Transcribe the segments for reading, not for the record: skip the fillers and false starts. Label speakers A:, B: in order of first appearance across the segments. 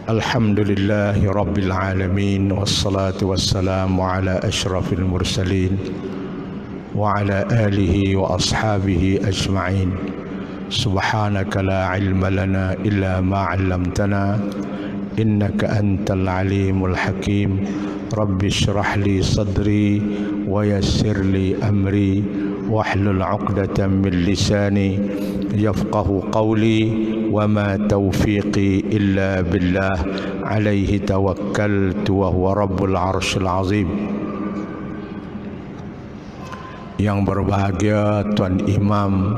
A: Alhamdulillahi Rabbil Alamin, wassalatu wassalamu ala ashrafil mursalin wa ala alihi wa ashabihi ajma'in. Subhanaka la ilma lana illa ma 'allamtana innaka antal alimul hakim. Rabbi shrah li sadri wa yassir li amri wahlul 'uqdatam min lisani yafqahu qawli wa ma taufiqi illa billah alaihi tawakkaltu wa huwa rabbul arsyil azim. Yang berbahagia Tuan Imam,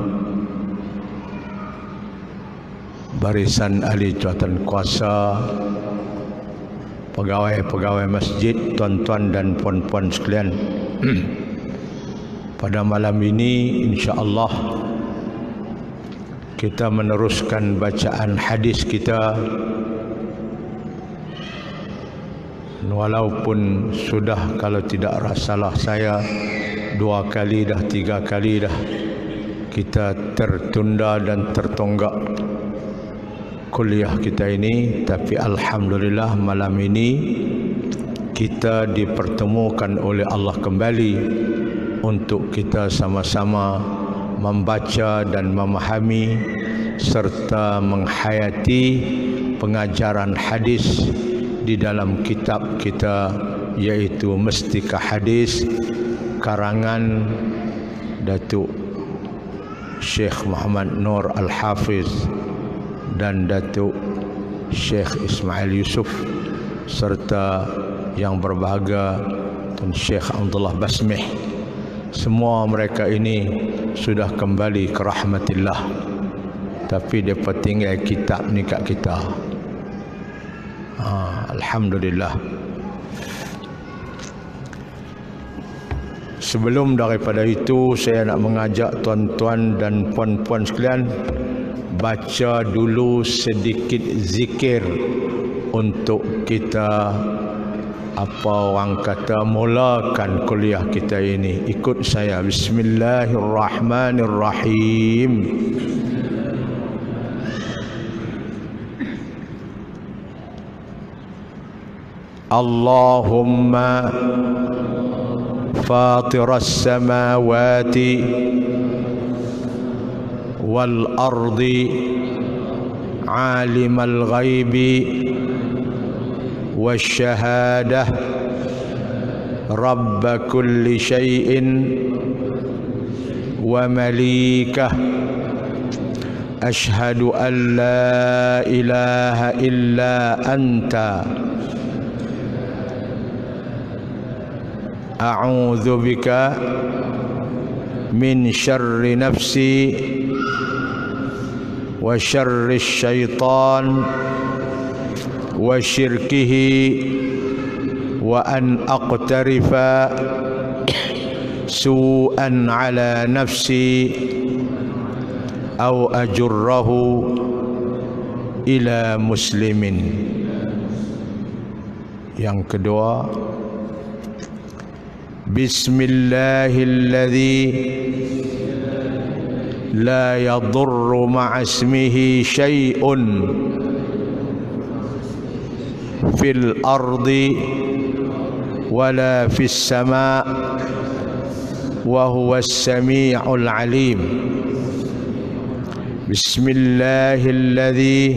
A: barisan ahli jawatan kuasa, pegawai-pegawai masjid, tuan-tuan dan puan-puan sekalian. Pada malam ini insya-Allah kita meneruskan bacaan hadis kita, walaupun sudah, kalau tidak salah saya, 2 kali dah, 3 kali dah kita tertunda dan tertonggak kuliah kita ini. Tapi alhamdulillah malam ini kita dipertemukan oleh Allah kembali untuk kita sama-sama membaca dan memahami serta menghayati pengajaran hadis di dalam kitab kita, yaitu Mestika Hadis karangan Datuk Syekh Muhammad Nur Al-Hafiz dan Datuk Syekh Ismail Yusuf, serta yang berbahagia Tun Syekh Abdullah Basmih. Semua mereka ini sudah kembali ke rahmatillah, tapi mereka tinggal kitab ni kat kita. Alhamdulillah. Sebelum daripada itu, saya nak mengajak tuan-tuan dan puan-puan sekalian baca dulu sedikit zikir untuk kita, apa orang kata, mulakan kuliah kita ini. Ikut saya. Bismillahirrahmanirrahim. Allahumma fatiras samawati wal ardi alimal ghaibi والشهادة رب كل شيء ومليكه أشهد أن لا إله إلا أنت أعوذ بك من شر نفسي وشر الشيطان وشركه وأن أقترف سوءا على نفسي أو أجره إلى مسلم. Yang kedua, Bismillahilladzi la yadurru ma'a ismihi syai'un fil ardi wala fis sama' wa huwas sami'ul alim. Bismillahilladzi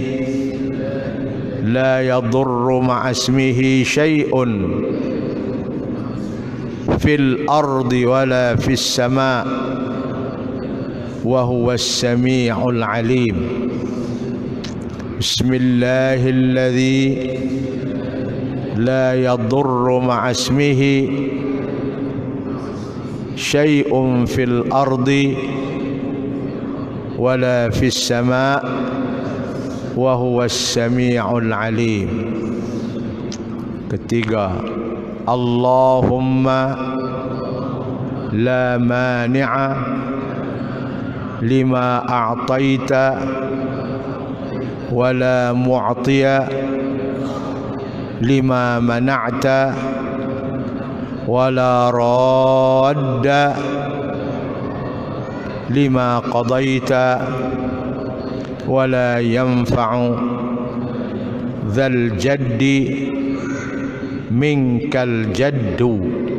A: la yadurru ma'a ismihi syai'un fil ardi wala fis sama' wa huwas sami'ul alim. Bismillahilladzi لا يضر مع اسمه شيء في الأرض ولا في السماء وهو السميع العليم. Ketiga, Allahumma la mani'a lima a'taita wa la mu'tiya lima mana'ta wa la radda lima qadaita wa la yanfa'u dzal jaddi minkal jaddu.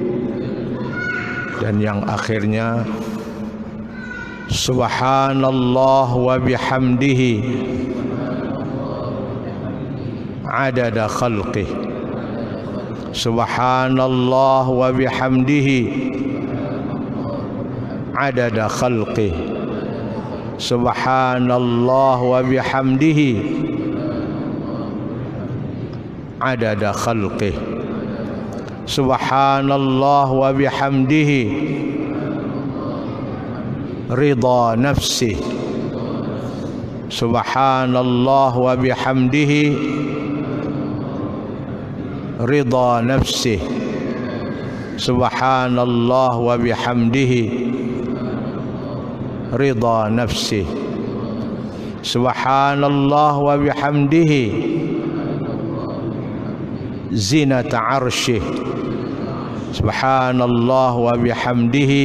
A: Dan yang akhirnya subhanallah wa bihamdihi adada khalqih. Subhanallah wa bihamdihi adada khalqih. Subhanallah wa bihamdihi adada khalqih. Subhanallah wa bihamdihi ridha nafsih. Subhanallah wa bihamdihi ridha nafsih. Subhanallah wa bihamdihi ridha nafsih. Subhanallah wa bihamdihi zinata arsyih. Subhanallah wa bihamdihi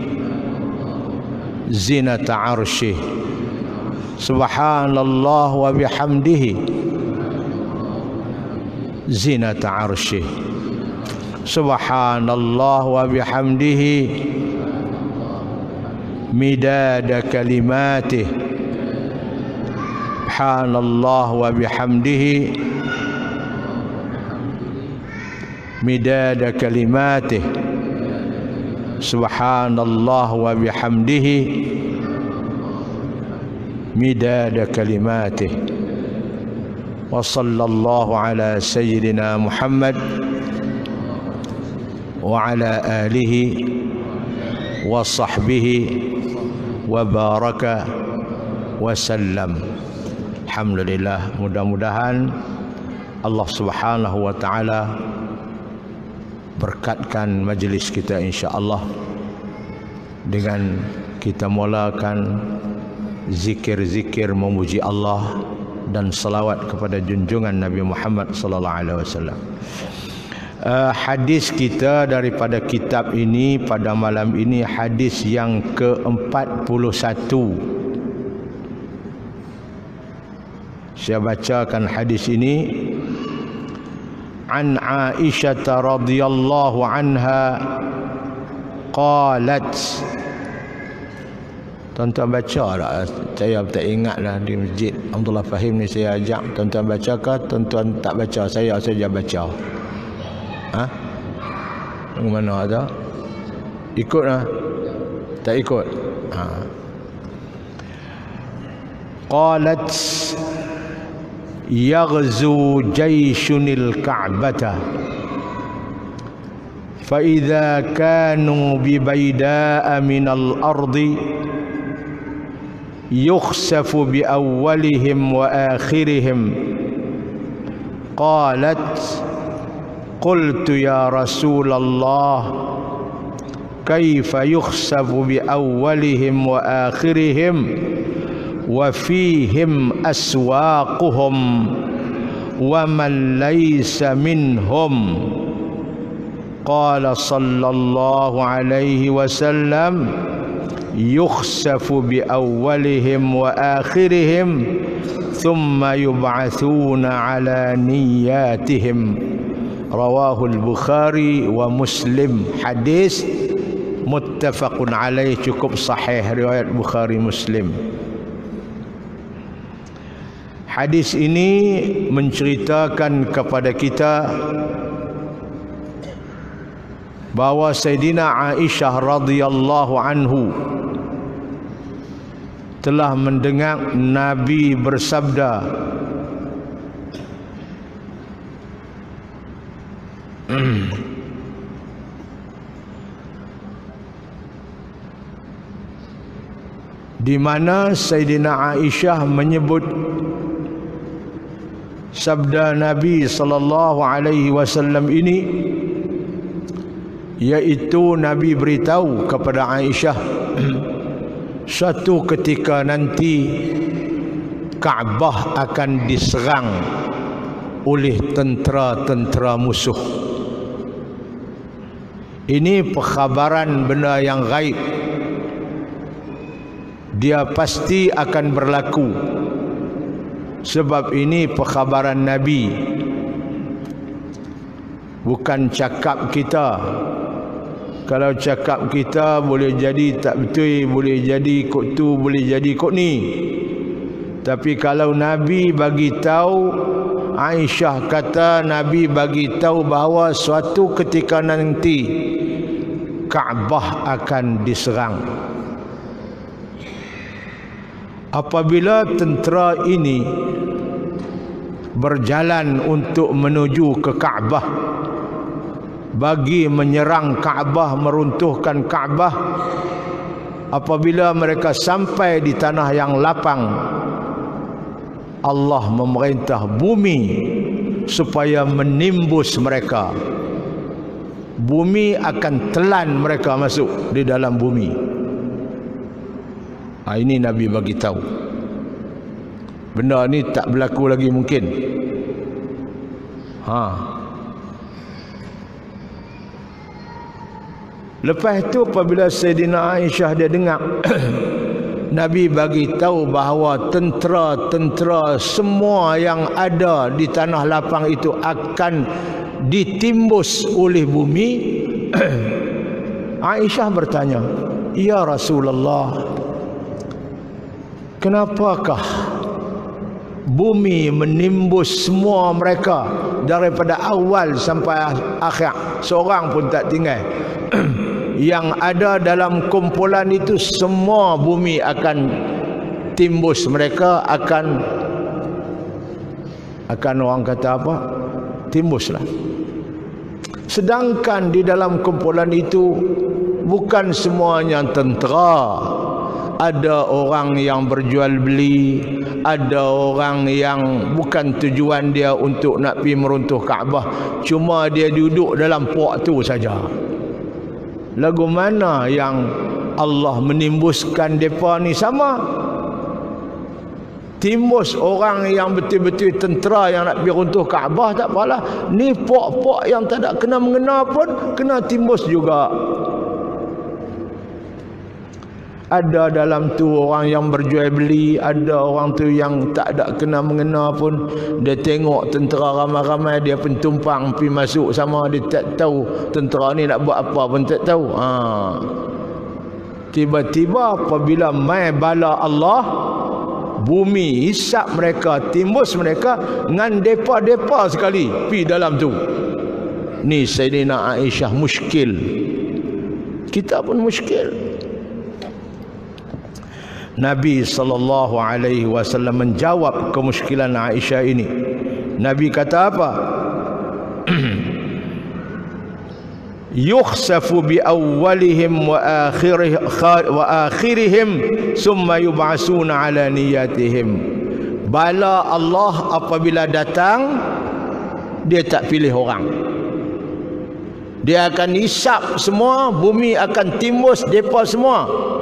A: zinata arsyih. Subhanallah wa bihamdihi zinata arsyih. Subhanallah wa bihamdihi midada kalimatih. Subhanallah wa bihamdihi midada kalimatih. Subhanallah wa bihamdihi midada kalimatih. Wa sallallahu ala sayyidina Muhammad wa ala alihi wa sahbihi wa baraka wa sallam. Alhamdulillah, mudah-mudahan Allah Subhanahu wa taala berkatkan majlis kita insya-Allah dengan kita mulakan zikir-zikir memuji Allah dan salawat kepada junjungan Nabi Muhammad sallallahu alaihi wasallam. Hadis kita daripada kitab ini pada malam ini hadis yang ke-41. Saya bacakan hadis ini. An Aisyah radhiyallahu anha qalat. Tuan-tuan baca tak? Saya tak ingat dah di masjid Abdullah Fahim ni saya ajak. Tuan-tuan baca ke? Tuan-tuan tak baca? Saya saja baca. Ha? Yang mana ada? Ikut lah? Tak ikut? Ha. Qalat yaghzu jayshunil ka'bata fa idza kanu bi bayda'a minal ardi yukhsafu bi awwalihim wa akhirihim. Qalat qultu ya Rasulullah kaifa yukhsafu bi awwalihim wa akhirihim wa fihim aswaquhum wa man laysa minhum. Qala sallallahu alaihi wasallam yukhsafu bi awwalihim wa akhirihim thumma yub'athuna ala niyyatihim. Rawahu al-Bukhari wa Muslim. Hadis muttafaqun alaih, cukup sahih, riwayat Bukhari Muslim. Hadis ini menceritakan kepada kita bahawa Sayyidina Aisyah radhiyallahu anhu telah mendengar Nabi bersabda, di mana Sayyidina Aisyah menyebut sabda Nabi sallallahu alaihi wasallam ini, yaitu Nabi beritahu kepada Aisyah suatu ketika nanti Kaabah akan diserang oleh tentera-tentera musuh. Ini perkhabaran benda yang gaib. Dia pasti akan berlaku. Sebab ini perkhabaran Nabi, bukan cakap kita. Kalau cakap kita boleh jadi tak betul, boleh jadi kok tu, boleh jadi kok ni. Tapi kalau Nabi bagi tahu, Aisyah kata Nabi bagi tahu bahawa suatu ketika nanti Kaabah akan diserang. Apabila tentera ini berjalan untuk menuju ke Kaabah, bagi menyerang Kaabah, meruntuhkan Kaabah, apabila mereka sampai di tanah yang lapang, Allah memerintah bumi supaya menimbus mereka. Bumi akan telan mereka masuk di dalam bumi. Ini Nabi bagi tahu. Benda ni tak berlaku lagi mungkin. Lepas itu apabila Sayyidina Aisyah dia dengar Nabi bagi tahu bahawa tentera-tentera semua yang ada di tanah lapang itu akan ditimbus oleh bumi. Aisyah bertanya, "Ya Rasulullah, kenapakah bumi menimbus semua mereka daripada awal sampai akhir, seorang pun tak tinggal?" Yang ada dalam kumpulan itu semua bumi akan timbus mereka, akan orang kata apa? Timbuslah. Sedangkan di dalam kumpulan itu bukan semuanya tentera. Ada orang yang berjual beli, ada orang yang bukan tujuan dia untuk nak pergi meruntuh Kaabah, cuma dia duduk dalam puak tu saja. Lagu mana yang Allah menimbuskan mereka ni sama? Timbus orang yang betul-betul tentera yang nak pergi runtuh Kaabah tak apalah. Ni puak-puak yang tak ada kena mengena pun kena timbus juga. Ada dalam tu orang yang berjual beli, ada orang tu yang tak ada kena mengena pun, dia tengok tentera ramai-ramai, dia pun tumpang pergi masuk sama, dia tak tahu tentera ni nak buat apa pun tak tahu. Tiba-tiba apabila mai bala Allah, bumi hisap mereka, timbus mereka dengan depa-depa sekali pergi dalam tu. Ni Sayyidina Aisyah muskil, kita pun muskil. Nabi SAW menjawab kemuskilan Aisyah ini. Nabi kata apa? Yukhsafu bi awwalihim wa akhirihim summa yub'asuna ala niyatihim. Bala Allah apabila datang, dia tak pilih orang. Dia akan hisap semua, bumi akan timbus depa semua.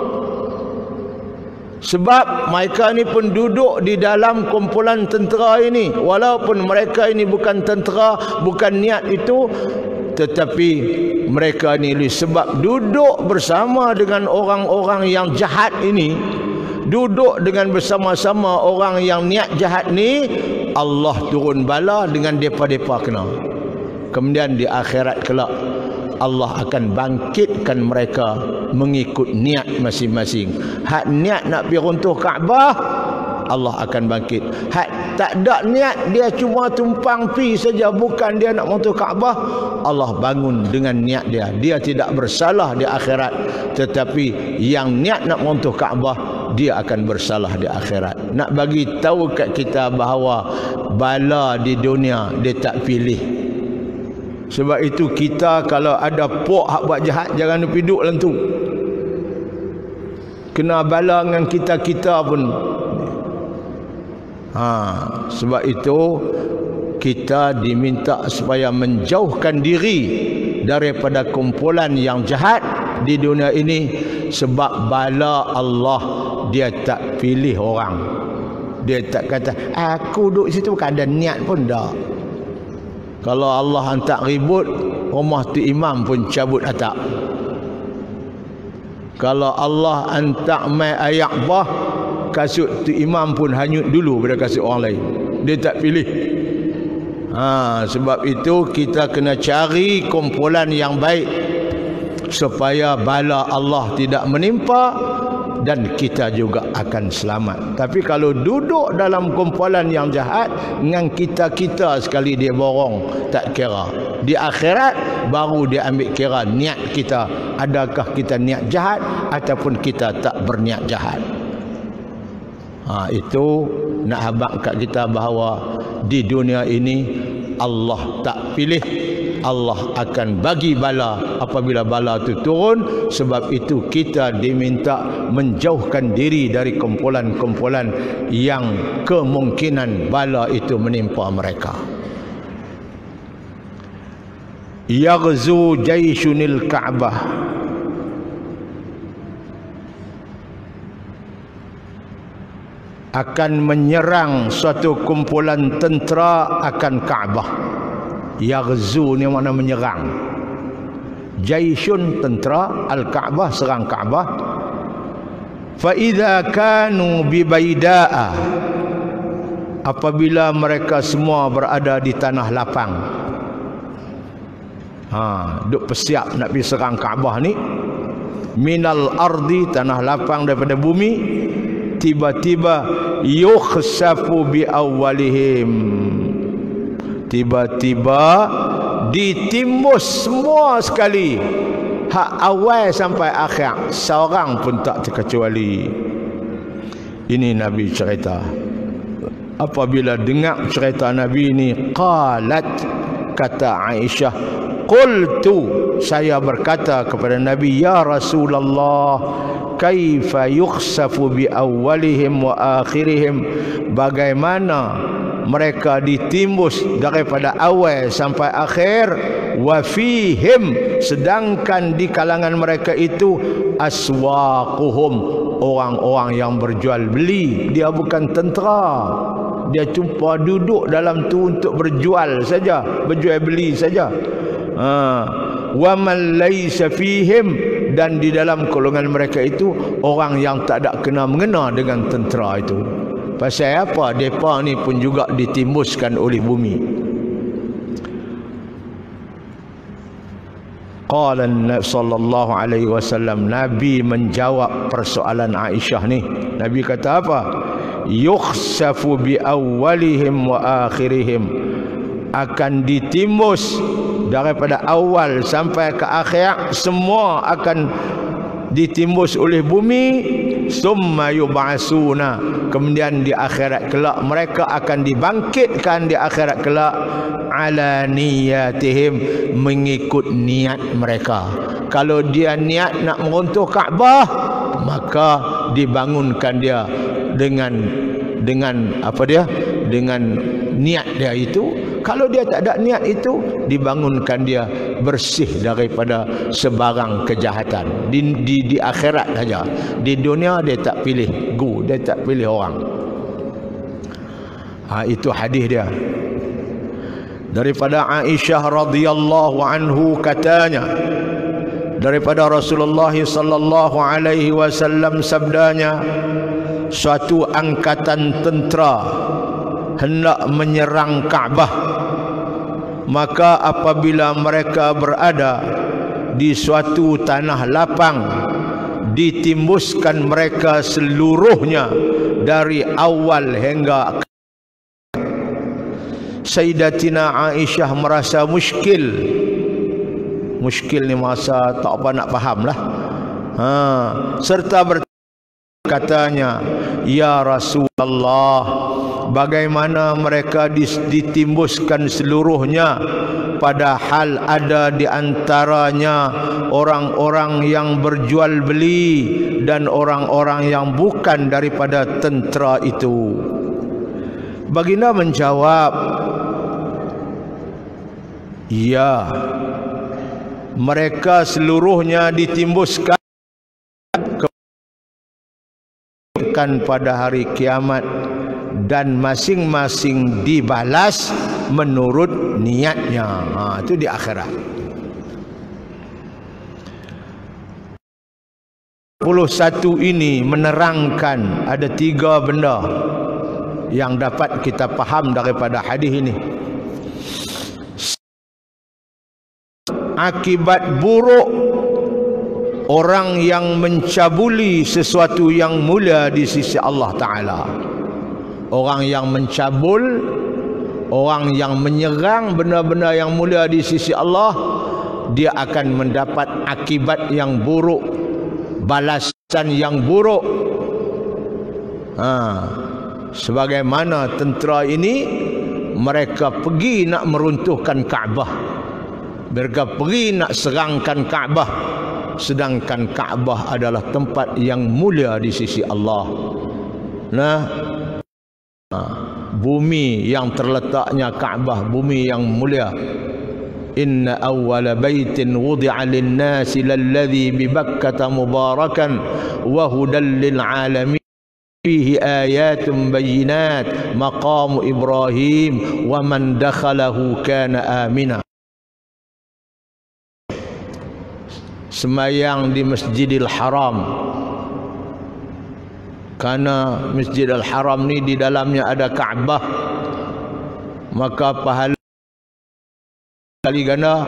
A: Sebab mereka ni pun duduk di dalam kumpulan tentera ini, walaupun mereka ini bukan tentera, bukan niat itu, tetapi mereka ni sebab duduk bersama dengan orang-orang yang jahat ini, duduk dengan bersama-sama orang yang niat jahat ni, Allah turun bala dengan depa-depa kena. Kemudian di akhirat kelak Allah akan bangkitkan mereka mengikut niat masing-masing. Hak niat nak pergi runtuh Kaabah, Allah akan bangkit. Hak tak ada niat, dia cuma tumpang pi saja, bukan dia nak runtuh Kaabah, Allah bangun dengan niat dia. Dia tidak bersalah di akhirat, tetapi yang niat nak runtuh Kaabah, dia akan bersalah di akhirat. Nak bagi tahu kat kita bahawa bala di dunia dia tak pilih. Sebab itu kita kalau ada pok hak buat jahat, jangan pergi duduk dalam tu. Kena bala dengan kita-kita pun. Sebab itu kita diminta supaya menjauhkan diri daripada kumpulan yang jahat di dunia ini. Sebab bala Allah, dia tak pilih orang. Dia tak kata aku duduk situ bukan ada niat pun dah. Kalau Allah hantar ribut, rumah tu imam pun cabut atap. Kalau Allah hantar mai ayak bah, kasut tu imam pun hanyut dulu pada kasut orang lain. Dia tak pilih. Sebab itu kita kena cari kumpulan yang baik supaya bala Allah tidak menimpa dan kita juga akan selamat. Tapi kalau duduk dalam kumpulan yang jahat, dengan kita-kita sekali dia borong, tak kira. Di akhirat baru dia ambil kira niat kita, adakah kita niat jahat ataupun kita tak berniat jahat. Itu nak habaq kat kita bahawa di dunia ini Allah tak pilih, Allah akan bagi bala apabila bala itu turun. Sebab itu kita diminta menjauhkan diri dari kumpulan-kumpulan yang kemungkinan bala itu menimpa mereka. Yaghzu jayshunil Ka'bah, akan menyerang suatu kumpulan tentera akan Kaabah. Yaghzu ni makna menyerang. Jaisyun tentera, al-Kaabah serang Kaabah. Fa idza kanu bi Baida'a, apabila mereka semua berada di tanah lapang. Duk persiap nak pergi serang Kaabah ni. Minal ardi, tanah lapang daripada bumi. Tiba-tiba yukhsafu bi awwalihim, tiba-tiba ditimbus semua sekali, hak awal sampai akhir, seorang pun tak terkecuali. Ini Nabi cerita. Apabila dengar cerita Nabi ini, qalat, kata Aisyah, qultu, saya berkata kepada Nabi, ya Rasulullah, kaifa yukhsafu bi awwalihim wa akhirihim, bagaimana mereka ditimbus daripada awal sampai akhir, wa fihim, sedangkan di kalangan mereka itu aswaquhum, orang-orang yang berjual beli. Dia bukan tentera, dia cuma duduk dalam tu untuk berjual saja, berjual beli saja. Wa man laysa fihim, dan di dalam golongan mereka itu orang yang tak ada kena mengena dengan tentera itu. Pasal apa? Depa ni pun juga ditimbuskan oleh bumi. Qala sallallahu alaihi wasallam, Nabi menjawab persoalan Aisyah ni. Nabi kata apa? Yukhsafu bi awwalihim wa akhirihim, akan ditimbus daripada awal sampai ke akhir, semua akan ditimbus oleh bumi. Summa yub'asuna, kemudian di akhirat kelak mereka akan dibangkitkan di akhirat kelak, ala niyatihim, mengikut niat mereka. Kalau dia niat nak meruntuh Kaabah, maka dibangunkan dia dengan apa dia? Dengan niat dia itu. Kalau dia tak ada niat itu, dibangunkan dia bersih daripada sebarang kejahatan. Di akhirat saja. Di dunia dia tak pilih dia tak pilih orang. Itu hadis dia. Daripada Aisyah radhiyallahu anhu katanya, daripada Rasulullah sallallahu alaihi wasallam sabdanya, suatu angkatan tentera hendak menyerang Kaabah, maka apabila mereka berada di suatu tanah lapang, ditimbuskan mereka seluruhnya dari awal hingga akhir. Sayyidatina Aisyah merasa muskil ni, masa tak apa nak faham lah. Serta berkatanya, ya Rasulullah, bagaimana mereka ditimbuskan seluruhnya, padahal ada di antaranya orang-orang yang berjual beli dan orang-orang yang bukan daripada tentera itu. Baginda menjawab, ya, mereka seluruhnya ditimbuskan pada hari kiamat, dan masing-masing dibalas menurut niatnya. Itu di akhirat. ini menerangkan ada 3 benda yang dapat kita faham daripada hadis ini. Akibat buruk orang yang mencabuli sesuatu yang mulia di sisi Allah Ta'ala. Orang yang mencabul, orang yang menyerang benda-benda yang mulia di sisi Allah, dia akan mendapat akibat yang buruk, balasan yang buruk. Sebagaimana tentera ini, mereka pergi nak meruntuhkan Kaabah, mereka pergi nak serangkan Kaabah, sedangkan Kaabah adalah tempat yang mulia di sisi Allah. Bumi yang terletaknya Kaabah, bumi yang mulia. Inna awwala baitin wudi'a lin-nasi lalladhi bi Bakkah mubarakan wa hudan lil alamin fihi ayatun bayyinat maqamu Ibrahim wa man dakhalahu kana amina. Semayang di Masjidil Haram, karena Masjidil Haram ni di dalamnya ada Kaabah, maka pahala kali ganda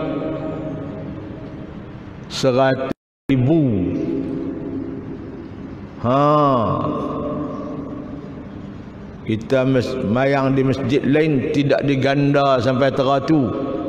A: 100,000. Kita semayang di masjid lain tidak diganda sampai 100.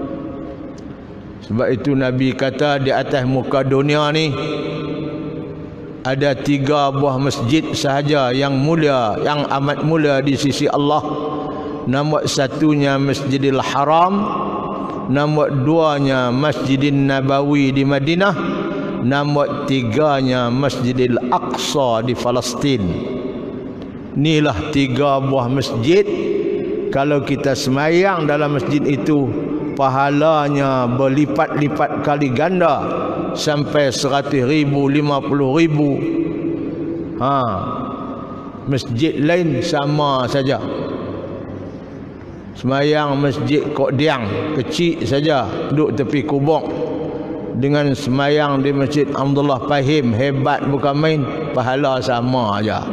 A: Sebab itu Nabi kata di atas muka dunia ni ada 3 buah masjid sahaja yang mulia, yang amat mulia di sisi Allah. Nombor 1-nya Masjidil Haram, nombor 2-nya Masjidin Nabawi di Madinah, nombor 3-nya Masjidil Aqsa di Palestin. Inilah 3 buah masjid. Kalau kita semayang dalam masjid itu, pahalanya berlipat-lipat kali ganda sampai 100,000, 50,000. Masjid lain sama saja. Semayang masjid Kok Diang kecil saja, duduk tepi kubur, dengan semayang di Masjid Abdullah Fahim, hebat bukan main, pahala sama aja.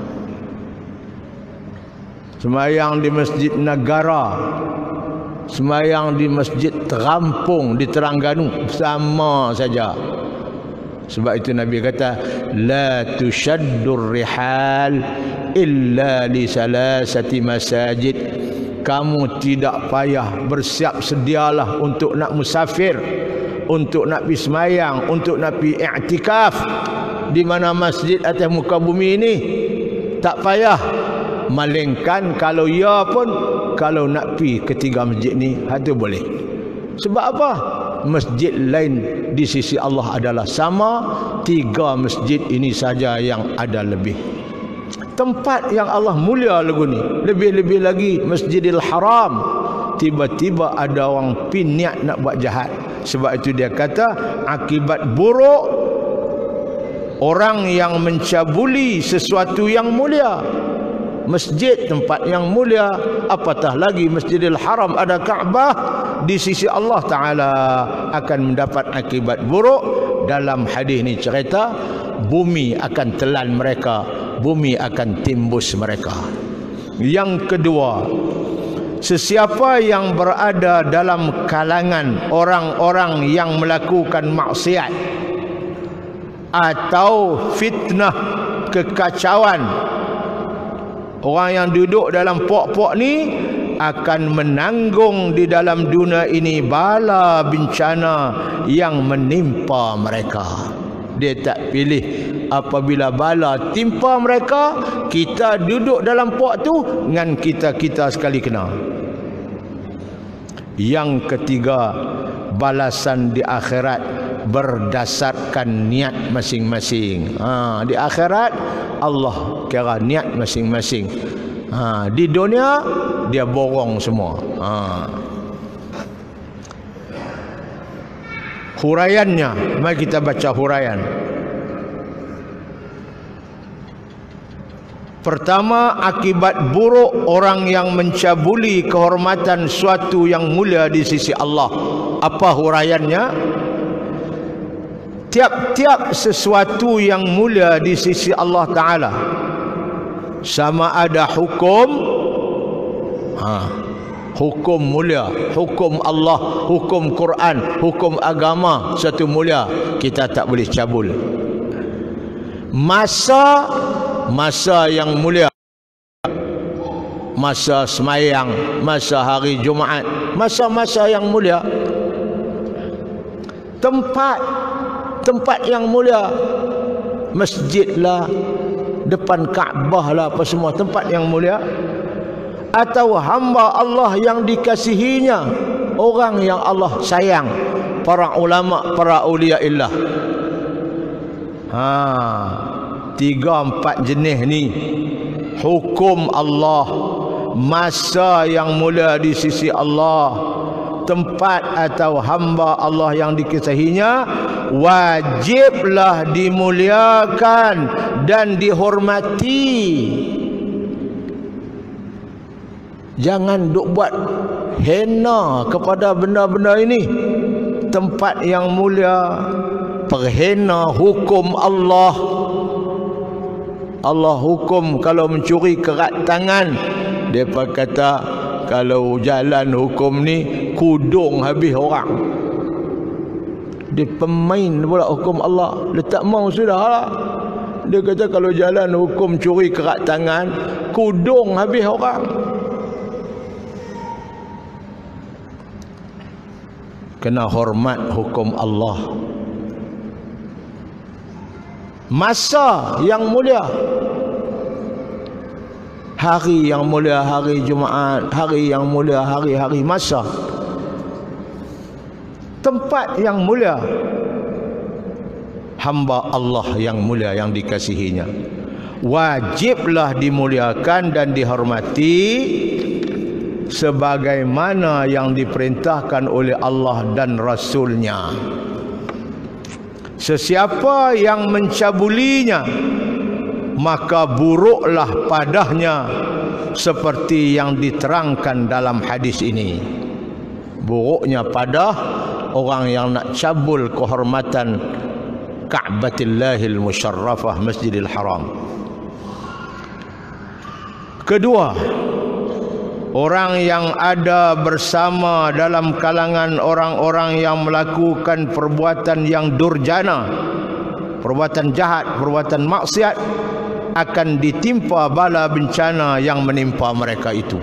A: Semayang di Masjid Negara, semayang di Masjid Terampung di Terengganu, sama saja. Sebab itu Nabi kata, la tushaddur rihal illa li salasati masajid. Kamu tidak payah bersiap sedialah untuk nak musafir, untuk nak pergi semayang, untuk nak pergi i'tikaf di mana masjid atas muka bumi ini. Tak payah. Malingkan kalau ya pun, kalau nak pergi ke 3 masjid ni, itu boleh. Sebab apa? Masjid lain di sisi Allah adalah sama, 3 masjid ini saja yang ada lebih. Tempat yang Allah mulia lagu ni, lebih-lebih lagi Masjidil Haram. Tiba-tiba ada orang pin niat nak buat jahat. Sebab itu dia kata akibat buruk orang yang mencabuli sesuatu yang mulia. Masjid tempat yang mulia, apatah lagi Masjidil Haram ada Kaabah, di sisi Allah Ta'ala akan mendapat akibat buruk. Dalam hadis ni cerita bumi akan telan mereka, bumi akan timbus mereka. Yang kedua, sesiapa yang berada dalam kalangan orang-orang yang melakukan maksiat atau fitnah, kekacauan, orang yang duduk dalam pok-pok ni akan menanggung di dalam dunia ini bala bencana yang menimpa mereka. Dia tak pilih apabila bala timpa mereka, kita duduk dalam pok tu dengan kita sekali kena. Yang ketiga, balasan di akhirat berdasarkan niat masing-masing. Di akhirat Allah kira niat masing-masing. Di dunia dia borong semua. Huraiannya, mari kita baca huraian. Pertama, akibat buruk orang yang mencabuli kehormatan suatu yang mulia di sisi Allah. Apa huraiannya? tiap-tiap sesuatu yang mulia di sisi Allah Ta'ala, sama ada hukum, hukum mulia, hukum Allah, hukum Quran, hukum agama, satu mulia, kita tak boleh cabul. Masa yang mulia, masa semayang, masa hari Jumaat, masa-masa yang mulia. Tempat yang mulia, masjid lah, depan Kaabah lah, apa semua tempat yang mulia. Atau hamba Allah yang dikasihinya, orang yang Allah sayang, para ulama, para awliyaillah. 3-4 jenis ni hukum Allah, masa yang mulia di sisi Allah, tempat atau hamba Allah yang dikasihinya, wajiblah dimuliakan dan dihormati. Jangan duk buat hina kepada benda-benda ini. Tempat yang mulia, perhina hukum Allah. Allah hukum kalau mencuri kerat tangan, depa kata kalau jalan hukum ni kudung habis orang. Dia pemain pula hukum Allah. Dia tak mau sudah lah. Dia kata kalau jalan hukum curi kerat tangan, kudung habis orang. Kena hormat hukum Allah. Masa yang mulia, hari yang mulia, hari Jumaat, hari yang mulia, hari-hari masa. Tempat yang mulia, hamba Allah yang mulia yang dikasihinya, wajiblah dimuliakan dan dihormati sebagaimana yang diperintahkan oleh Allah dan Rasulnya. Sesiapa yang mencabulinya, maka buruklah padanya seperti yang diterangkan dalam hadis ini. Buruknya padah orang yang nak cabul kehormatan Ka'batillahil Musyarrafah, Masjidil Haram. Kedua, orang yang ada bersama dalam kalangan orang-orang yang melakukan perbuatan yang durjana, perbuatan jahat, perbuatan maksiat, akan ditimpa bala bencana yang menimpa mereka itu.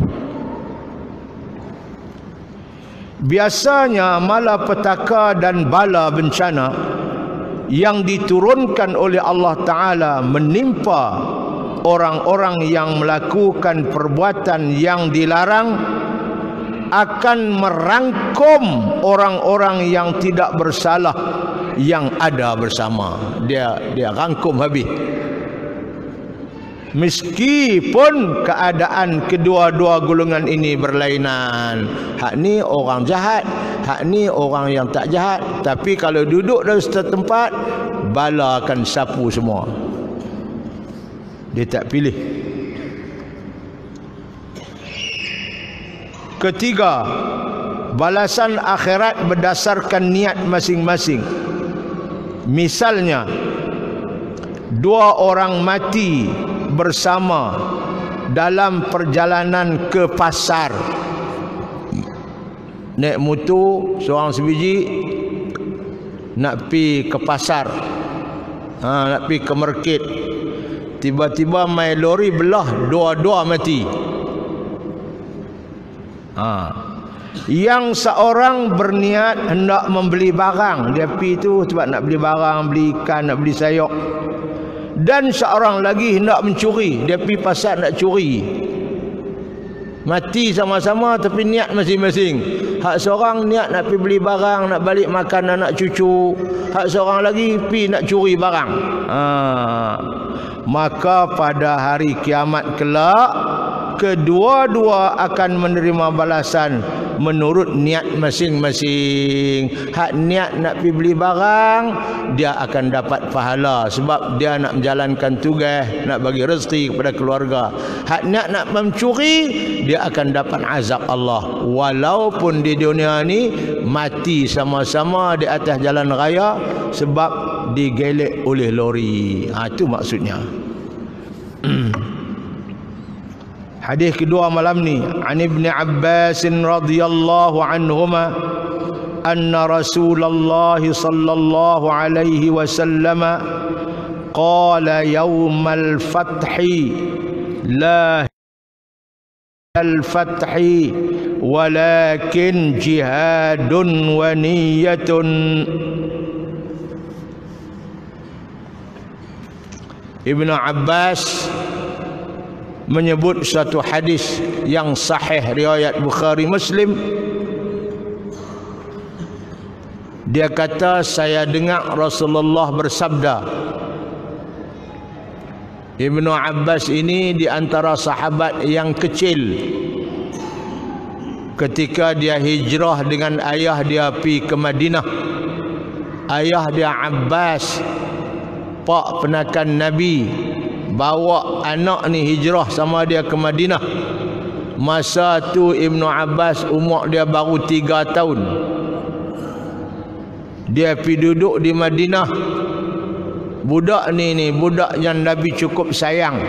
A: Biasanya malapetaka dan bala bencana yang diturunkan oleh Allah Ta'ala menimpa orang-orang yang melakukan perbuatan yang dilarang akan merangkum orang-orang yang tidak bersalah yang ada bersama. Dia rangkum habis. Meskipun keadaan kedua-dua golongan ini berlainan. Hak ni orang jahat, hak ni orang yang tak jahat. Tapi kalau duduk dalam satu tempat, bala akan sapu semua. Dia tak pilih. Ketiga, balasan akhirat berdasarkan niat masing-masing. Misalnya, dua orang mati bersama dalam perjalanan ke pasar. Naik motor seorang sebiji nak pi ke pasar, nak pi ke market. Tiba-tiba mai lori belah, dua-dua mati. Yang seorang berniat hendak membeli barang, dia pi tu sebab nak beli barang, beli ikan, nak beli sayur. Dan seorang lagi hendak mencuri, dia pi pasar nak curi. Mati sama-sama tapi niat masing-masing. Hak seorang niat nak pergi beli barang, nak balik makan anak cucu. Hak seorang lagi pi nak curi barang. Maka pada hari kiamat kelak, kedua-dua akan menerima balasan menurut niat masing-masing. Hak niat nak pergi beli barang, dia akan dapat pahala sebab dia nak menjalankan tugas, nak bagi rezeki kepada keluarga. Hak niat nak mencuri, dia akan dapat azab Allah. Walaupun di dunia ni mati sama-sama di atas jalan raya sebab digelek oleh lori. Itu maksudnya. Hadis kedua malam ni, an Ibn Abbas radhiyallahu anhuma anna Rasulullah sallallahu alaihi wasallam qala yaumal fathi la al-fathi walakin jihadun wa niyyatun. Ibnu Abbas menyebut satu hadis yang sahih riwayat Bukhari Muslim. Dia kata, saya dengar Rasulullah bersabda. Ibnu Abbas ini di antara sahabat yang kecil. Ketika dia hijrah dengan ayah dia pergi ke Madinah, ayah dia Abbas, pak penakan Nabi, bawa anak ni hijrah sama dia ke Madinah. Masa tu Ibnu Abbas umur dia baru 3 tahun. Dia pergi duduk di Madinah. Budak ni budak yang Nabi cukup sayang.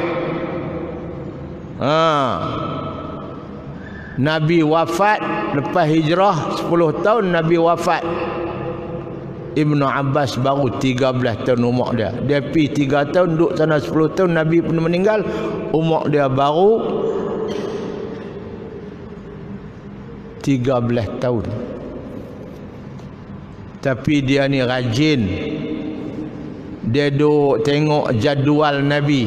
A: Nabi wafat lepas hijrah 10 tahun Nabi wafat. Ibnu Abbas baru 13 tahun umur dia. Dia pergi 3 tahun duduk sana 10 tahun Nabi pun meninggal. Umur dia baru 13 tahun. Tapi dia ni rajin. Dia duk tengok jadual Nabi.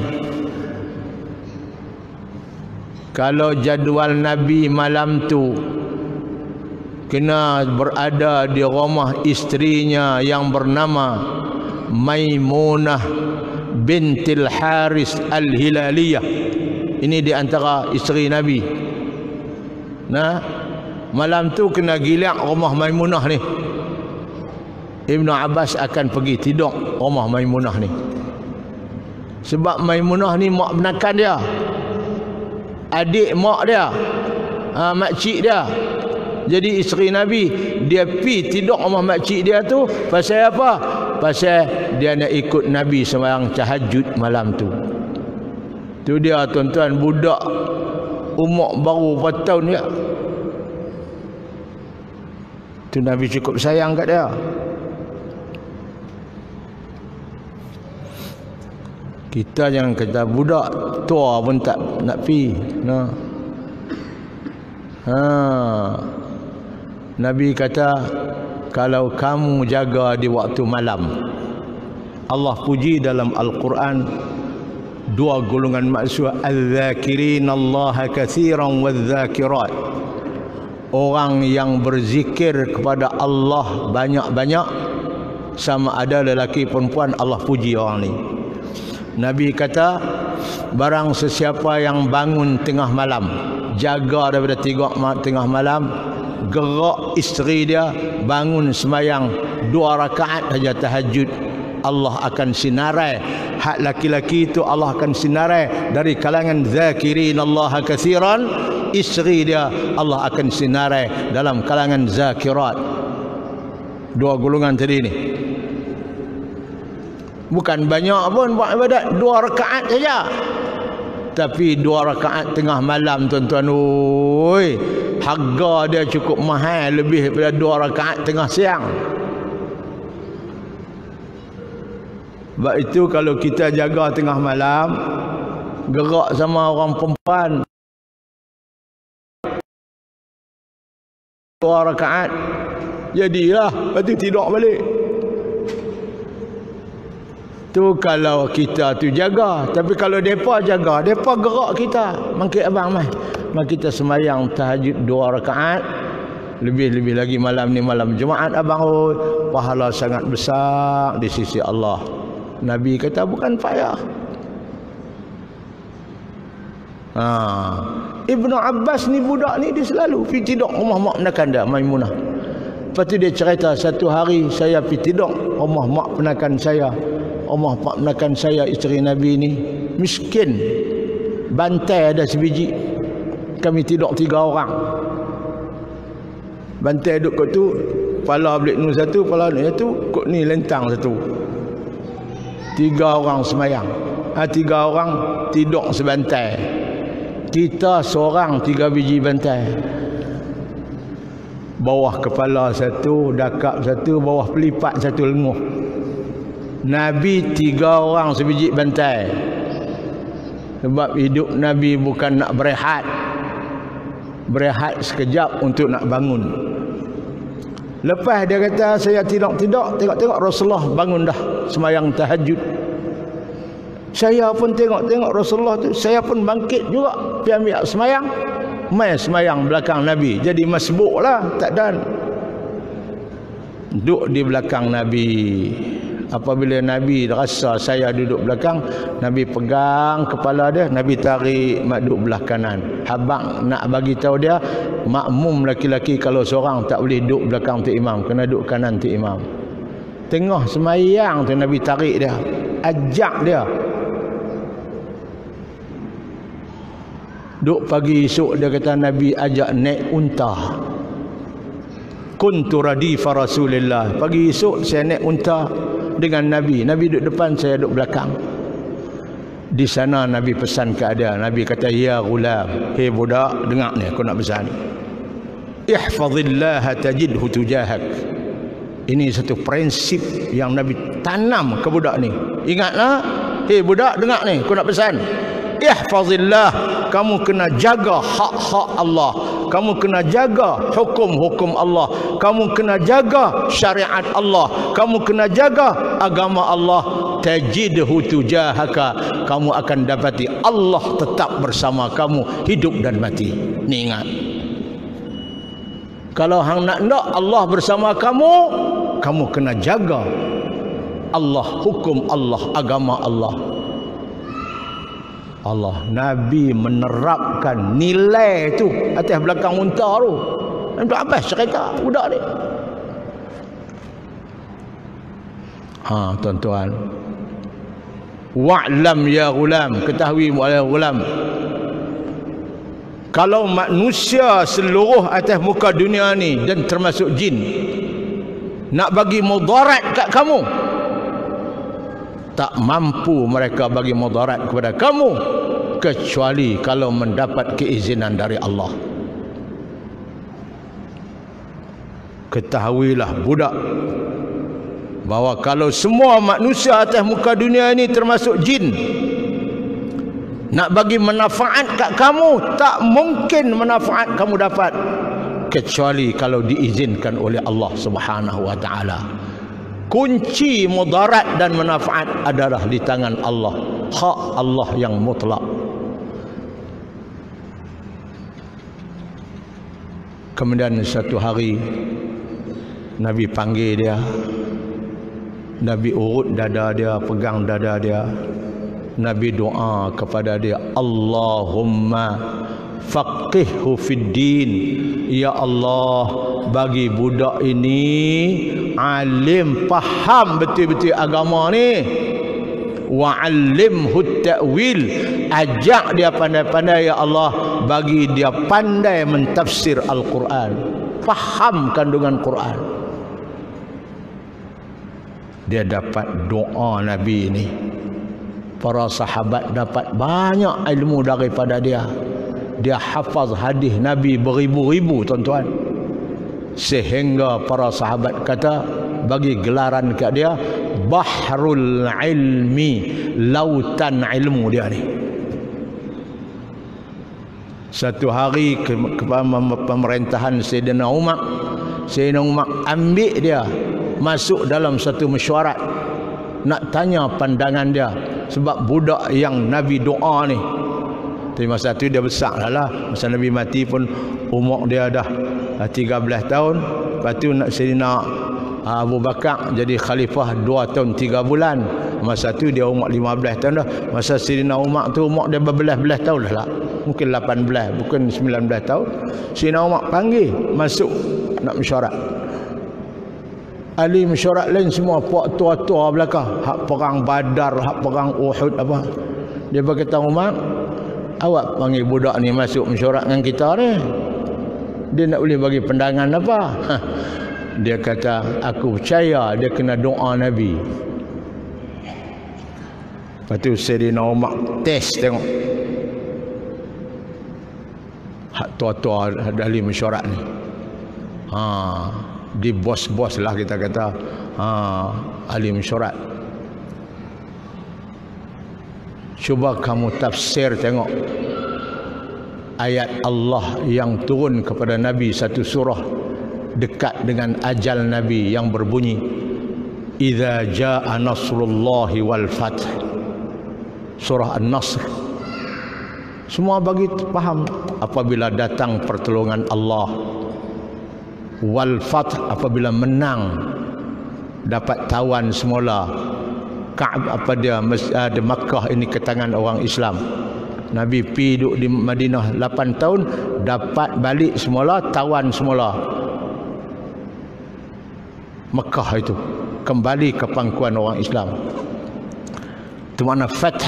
A: Kalau jadual Nabi malam tu kena berada di rumah istrinya yang bernama Maimunah bintil Haris Al-Hilaliyah. Ini di antara isteri Nabi. Nah, malam tu kena gilak rumah Maimunah ni. Ibnu Abbas akan pergi tidur rumah Maimunah ni. Sebab Maimunah ni mak penakan dia, adik mak dia, makcik dia. Jadi isteri Nabi, dia pi tidur rumah makcik dia tu pasal apa? Pasal dia nak ikut Nabi sembahyang tahajud malam tu. Tu dia tuan-tuan, budak umur baru 4 tahun dia. Tu Nabi cukup sayang kat dia. Kita jangan kata budak tua pun tak nak pi. Nah. Nabi kata, kalau kamu jaga di waktu malam, Allah puji dalam Al-Quran dua golongan maksud, al-zakirin Allah katsiran wal-zakirat. Orang yang berzikir kepada Allah banyak-banyak, sama ada lelaki perempuan, Allah puji orang ni. Nabi kata, barang sesiapa yang bangun tengah malam, jaga daripada tengah malam, gerak isteri dia bangun sembahyang 2 rakaat saja tahajud, Allah akan sinarai. Hak laki-laki itu Allah akan sinarai dari kalangan zakirin Allah katsiran. Isteri dia Allah akan sinarai dalam kalangan zakirat. Dua golongan tadi ni. Bukan banyak pun buat ibadat, 2 rakaat saja. Tapi 2 rakaat tengah malam tuan-tuan, oi, harga dia cukup mahal, lebih daripada 2 rakaat tengah siang. Sebab itu kalau kita jaga tengah malam, gerak sama orang perempuan 2 rakaat, jadilah, lepas tu tidur balik. Tu kalau kita tu jaga. Tapi kalau mereka jaga, mereka gerak kita. Mangkit abang mah, kita sembahyang tahajud 2 rakaat. Lebih-lebih lagi malam ni malam Jumaat abang, oh, pahala sangat besar di sisi Allah. Nabi kata bukan payah. Ibnu Abbas ni budak ni dia selalu pergi tidur rumah mak penakan dia, Maimunah. Lepas tu dia cerita, satu hari saya pergi tidur rumah mak penakan saya. Rumah mak penakan saya, isteri Nabi ni miskin, bantai ada sebiji. Kami tidur 3 orang. Bantai duduk kat tu, kepala belik nu satu, kepala ni satu, kot ni lentang satu. 3 orang semayang. 3 orang tidur sebantai. Kita seorang 3 biji bantai. Bawah kepala satu, dakap satu, bawah pelipat satu lenguh. Nabi 3 orang sebiji bantai. Sebab hidup Nabi bukan nak berehat. Berehat sekejap untuk nak bangun. Lepas dia kata saya tidur-tidur, tengok-tengok Rasulullah bangun dah semayang tahajud. Saya pun tengok-tengok Rasulullah tu, saya pun bangkit juga pergi ambil semayang. Mai semayang belakang Nabi. Jadi masbuk lah, tak dan. Duduk di belakang Nabi. Apabila Nabi rasa saya duduk belakang, Nabi pegang kepala dia, Nabi tarik duduk belah kanan. Habang nak bagi tahu dia, makmum laki-laki kalau seorang tak boleh duduk belakang tu imam, kena duduk kanan tu imam. Tengah semayang tu Nabi tarik dia, ajak dia. Duk pagi esok dia kata Nabi ajak naik unta. Kuntu radifa Rasulillah. Pagi esok saya naik unta dengan Nabi. Nabi duduk depan, saya duduk belakang. Di sana Nabi pesan ke dia. Nabi kata, ya ghulam, hei budak, dengar ni aku nak pesan. Ihfazillaha tajidhu tujahak. Ini satu prinsip yang Nabi tanam ke budak ni. Ingatlah, hei budak, dengar ni aku nak pesan. Ihfazillah, kamu kena jaga hak-hak Allah, kamu kena jaga hukum-hukum Allah, kamu kena jaga syariat Allah, kamu kena jaga agama Allah. Tajidhu tujahaka, kamu akan dapati Allah tetap bersama kamu hidup dan mati. Ni ingat, kalau hang nak Allah bersama kamu, kamu kena jaga Allah, hukum Allah, agama Allah. Allah, Nabi menerapkan nilai tu atas belakang unta tu. Untuk apa cerita budak ni? Tuan-tuan, wa'lam ya ghulam, ketahui wahai ghulam, kalau manusia seluruh atas muka dunia ni dan termasuk jin nak bagi mudarat kat kamu, tak mampu mereka bagi mudarat kepada kamu kecuali kalau mendapat keizinan dari Allah. Ketahuilah budak bahawa kalau semua manusia atas muka dunia ini termasuk jin nak bagi manfaat kat kamu, tak mungkin manfaat kamu dapat kecuali kalau diizinkan oleh Allah Subhanahu wa taala. Kunci mudarat dan manfaat adalah di tangan Allah. Hak Allah yang mutlak. Kemudian satu hari Nabi panggil dia. Nabi urut dada dia, pegang dada dia. Nabi doa kepada dia, Allahumma faqihhu fid din. Ya Allah, bagi budak ini alim, faham betul-betul agama ni. Wa 'allimhu ta'wil, ajak dia pandai-pandai ya Allah, bagi dia pandai mentafsir Al-Quran, faham kandungan Quran. Dia dapat doa Nabi ini. Para sahabat dapat banyak ilmu daripada dia. Dia hafaz hadis Nabi beribu-ribu, tuan-tuan. Sehingga para sahabat kata, bagi gelaran kat dia, Bahrul Ilmi, lautan ilmu dia ni. Satu hari pemerintahan Sayyidina Umar ambil dia masuk dalam satu mesyuarat, nak tanya pandangan dia sebab budak yang Nabi doa ni. Tapi masa tu dia besar lah. Masa Nabi mati pun umur dia dah 13 tahun. Lepas tu Sayyidina Abu Bakar jadi khalifah 2 tahun 3 bulan. Masa tu dia umur 15 tahun dah. Masa Sayyidina Umar tu umur dia berbelas-belas tahun dah lah. Mungkin 18, bukan 19 tahun. Sayyidina Umar panggil masuk nak mesyuarat. Ahli mesyuarat lain semua puak tua-tua belakang, hak perang Badar, hak perang Uhud apa. Dia berkata, Umar, awak panggil budak ni masuk mesyuarat dengan kita ni, dia nak boleh bagi pandangan apa? Dia kata, aku percaya dia kena doa Nabi. Lepas tu Sayyidina Umar test tengok. Hak tua-tua ahli mesyuarat ni. Di bos-bos lah kita kata. Ahli mesyuarat. Cuba kamu tafsir tengok. Ayat Allah yang turun kepada Nabi satu surah dekat dengan ajal Nabi yang berbunyi Idza jaa nasrullahi wal fath. Surah An-Nasr. Semua bagi faham apabila datang pertolongan Allah. Wal fath, apabila menang, dapat tawan semula apa dia Makkah ini ke tangan orang Islam. Nabi pi duduk di Madinah 8 tahun, dapat balik semula, tawan semula Makkah itu, kembali ke pangkuan orang Islam. Itu makna fath.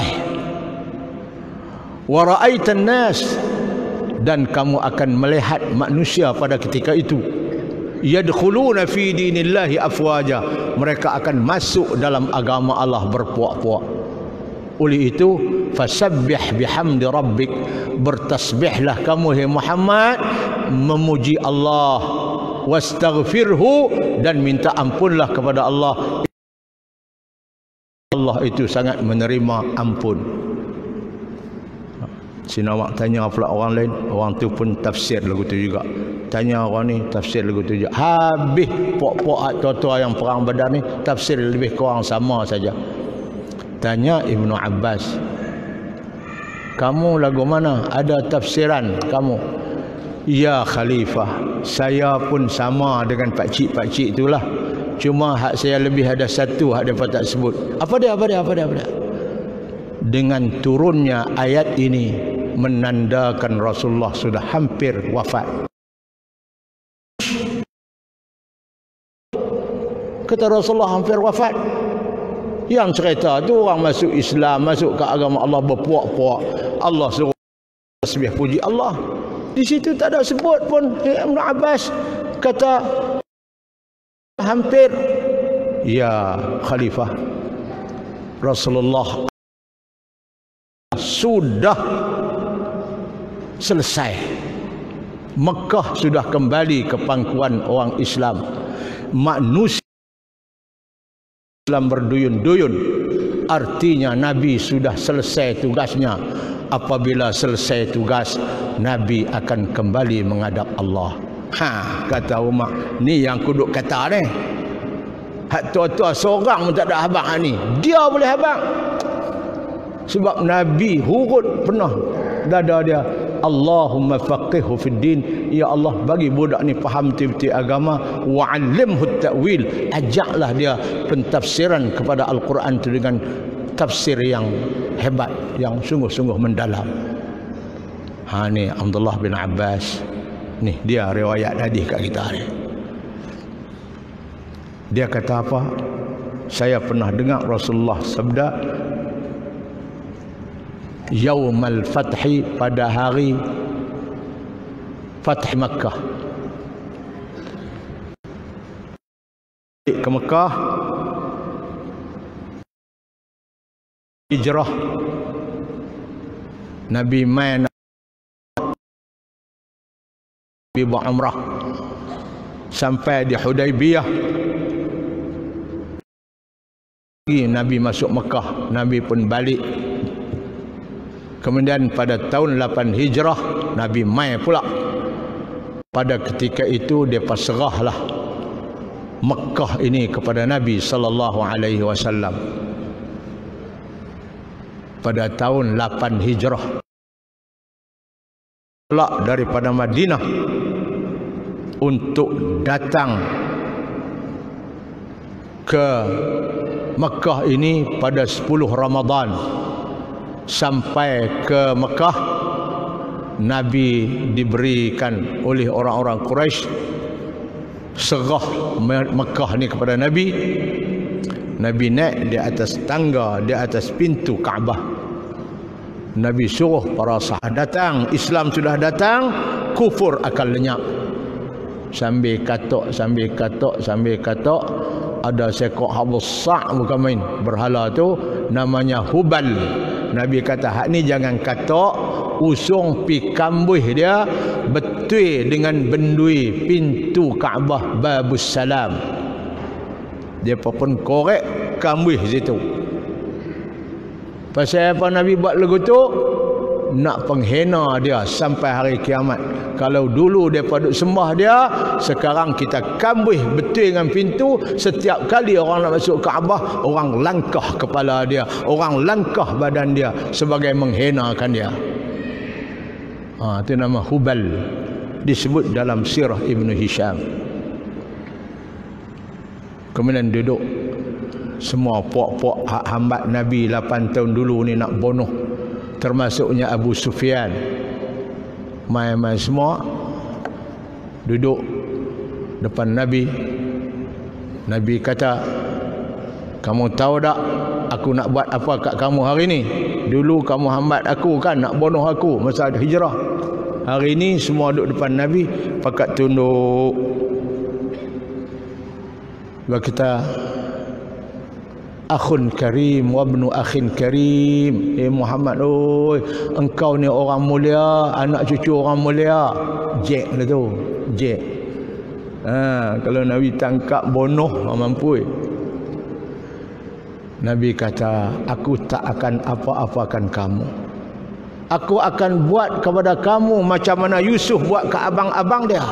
A: Wa ra'aitan nas, dan kamu akan melihat manusia pada ketika itu yadkhuluna fi dinillahi afwaja, mereka akan masuk dalam agama Allah berpuak-puak. Oleh itu fasabbih bihamdi rabbik, bertasbihlah kamu hai Muhammad memuji Allah, wastaghfirhu, dan minta ampunlah kepada Allah. Allah itu sangat menerima ampun. Sina Mak tanya pula orang lain, orang tu pun tafsir lagu tu juga. Tanya orang ni, tafsir lagu tu juga. Habis puak-puak tua-tua yang perang Badar ni, tafsir lebih kurang sama saja. Tanya Ibnu Abbas, kamu lagu mana? Ada tafsiran kamu? Ya Khalifah, saya pun sama dengan pakcik-pakcik itulah. Cuma hak saya lebih ada satu hak mereka tak sebut. Apa dia? Dengan turunnya ayat ini menandakan Rasulullah sudah hampir wafat. Kata Rasulullah hampir wafat. Yang cerita tu orang masuk Islam, masuk ke agama Allah berpuak-puak. Allah suruh tasbih puji Allah. Di situ tak ada sebut pun Ibn Abbas kata hampir. Ya Khalifah, Rasulullah sudah selesai. Mekah sudah kembali ke pangkuan orang Islam. Manusia Islam berduyun-duyun. Artinya Nabi sudah selesai tugasnya. Apabila selesai tugas, Nabi akan kembali menghadap Allah. Kata Umar, ni yang kuduk kata ni. Hak tua-tua seorang pun tak ada habang ni. Dia boleh habang. Sebab Nabi hurut pernah dada dia, Allahumma faqihhu fid din, ya Allah bagi budak ni faham betul-betul agama, wa 'allimhu ta'wil, ajaklah dia pentafsiran kepada Al-Quran itu dengan tafsir yang hebat, yang sungguh-sungguh mendalam. Ni Abdullah bin Abbas ni, dia riwayat hadis kat kita ni. Dia kata apa? Saya pernah dengar Rasulullah sabda, Yaumal Fathi, pada hari Fath Makkah, ke Mekah, hijrah Nabi main Nabi buat umrah sampai di Hudaybiyah. Nabi masuk Mekah, Nabi pun balik. Kemudian pada tahun 8 Hijrah Nabi mai pula. Pada ketika itu dia pasrahlah Mekah ini kepada Nabi sallallahu alaihi wasallam. Pada tahun 8 Hijrah pula daripada Madinah untuk datang ke Mekah ini pada 10 Ramadan. Sampai ke Mekah, Nabi diberikan oleh orang-orang Quraisy serah Mekah ni kepada Nabi. Nabi naik di atas tangga, di atas pintu Kaabah. Nabi suruh para sahabat datang, Islam sudah datang, kufur akan lenyap. Sambil katok, ada seekor hak besar bukan main. Berhala tu namanya Hubal. Nabi kata, hak ni jangan katok, usung pi kambuh dia betul dengan bendui pintu Kaabah Babus Salam. Dia pun korek kambuh situ. Pasal apa Nabi buat lagu tu? Nak penghina dia sampai hari kiamat. Kalau dulu mereka duk sembah dia, sekarang kita kambuh betul dengan pintu. Setiap kali orang nak masuk Kaabah, orang langkah kepala dia, orang langkah badan dia sebagai menghinakan dia. Itu nama Hubal, disebut dalam sirah Ibn Hisham. Kemudian duduk semua puak-puak hak hambat Nabi 8 tahun dulu ni nak bunuh, termasuknya Abu Sufyan. Mai-mai semua duduk depan Nabi. Nabi kata, kamu tahu tak aku nak buat apa kat kamu hari ni? Dulu kamu hambat aku kan, nak bunuh aku masa ada hijrah. Hari ni semua duduk depan Nabi pakat tunduk. Kita akhun karim wa ibnu akhin karim. Muhammad, oi, engkau ni orang mulia, anak cucu orang mulia. Jek lah tu, jek. Kalau Nabi tangkap bunuh mampu. Nabi kata, aku tak akan apa-apakan kamu. Aku akan buat kepada kamu macam mana Yusuf buat ke abang-abang dia.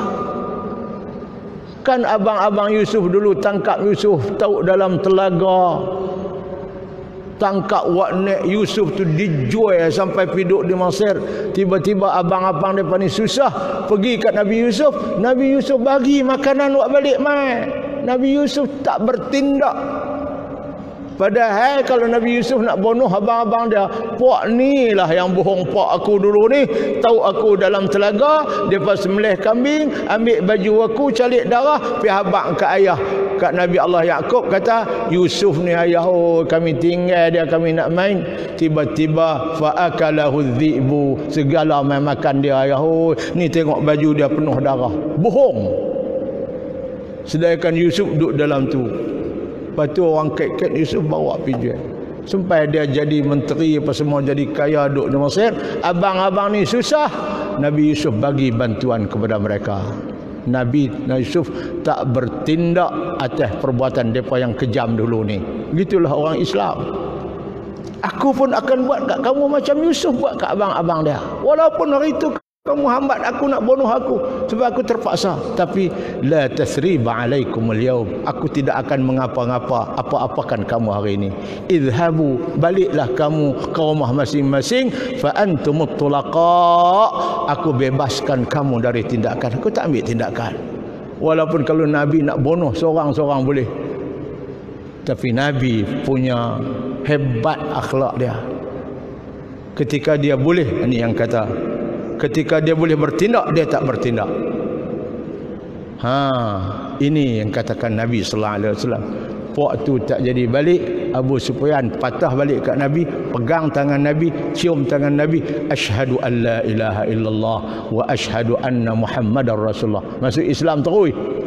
A: Kan abang-abang Yusuf dulu tangkap Yusuf, tahu dalam telaga. Tangkap waknek Yusuf tu dijual sampai piduk di Mesir. Tiba-tiba abang-abang mereka ni susah, pergi kat Nabi Yusuf. Nabi Yusuf bagi makanan buat balik mai. Nabi Yusuf tak bertindak. Padahal kalau Nabi Yusuf nak bunuh abang-abang dia, puak ni lah yang bohong puak aku dulu ni. Tahu aku dalam telaga, dia pas sembelih kambing, ambil baju aku, calik darah, pergi habaq kat ayah. Kat Nabi Allah Yaqub kata, Yusuf ni ayah, oh kami tinggal dia, kami nak main. Tiba-tiba fa'akalahu dhi'bu, segala main makan dia ayah. Oh ni tengok baju dia penuh darah. Bohong. Sedangkan Yusuf duduk dalam tu. Lepas tu orang kait-kait Yusuf bawa pergi jual. Sampai dia jadi menteri apa semua, jadi kaya duduk di Mesir. Abang-abang ni susah, Nabi Yusuf bagi bantuan kepada mereka. Nabi Yusuf tak bertindak atas perbuatan mereka yang kejam dulu ni. Gitulah orang Islam. Aku pun akan buat kat kamu macam Yusuf buat kat abang-abang dia. Walaupun hari itu kamu hambat aku, nak bunuh aku, sebab aku terpaksa. Tapi la tasriba alaikum al-yawm, aku tidak akan mengapa-ngapa apa-apakan kamu hari ini. Idhabu, baliklah kamu ke rumah masing-masing. Fa antumut tulaqa, aku bebaskan kamu dari tindakan. Aku tak ambil tindakan. Walaupun kalau Nabi nak bunuh seorang-seorang boleh, tapi Nabi punya hebat akhlak dia. Ketika dia boleh, ini yang kata, ketika dia boleh bertindak, dia tak bertindak. Ini yang katakan Nabi sallallahu alaihi wasallam. Puak tu tak jadi balik, Abu Sufyan patah balik kat Nabi, pegang tangan Nabi, cium tangan Nabi, asyhadu an la ilaha illallah wa asyhadu anna Muhammadar Rasulullah. Masuk Islam terus.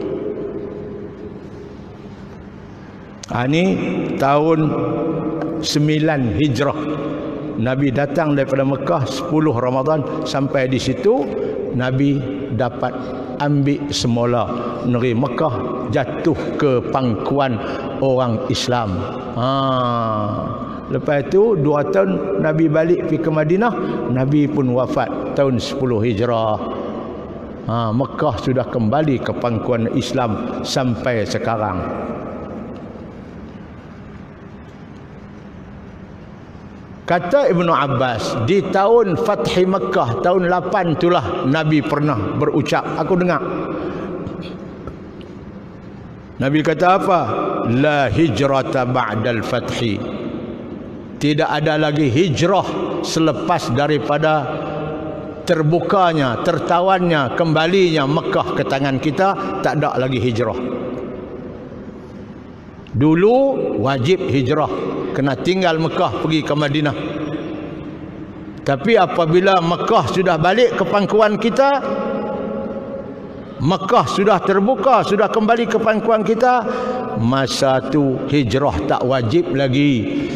A: Ini tahun 9 Hijrah. Nabi datang daripada Mekah 10 Ramadan. Sampai di situ Nabi dapat ambil semula negeri Mekah, jatuh ke pangkuan orang Islam. Lepas itu 2 tahun Nabi balik pergi ke Madinah. Nabi pun wafat tahun 10 Hijrah. Mekah sudah kembali ke pangkuan Islam sampai sekarang. Kata Ibnu Abbas, di tahun Fathi Mekah, tahun 8 itulah Nabi pernah berucap. Aku dengar. Nabi kata apa? La hijrata ba'dal fathi. Tidak ada lagi hijrah selepas daripada terbukanya, tertawannya, kembalinya Mekah ke tangan kita. Tak ada lagi hijrah. Dulu wajib hijrah, kena tinggal Mekah pergi ke Madinah. Tapi apabila Mekah sudah balik ke pangkuan kita, Mekah sudah terbuka, sudah kembali ke pangkuan kita, masa tu hijrah tak wajib lagi.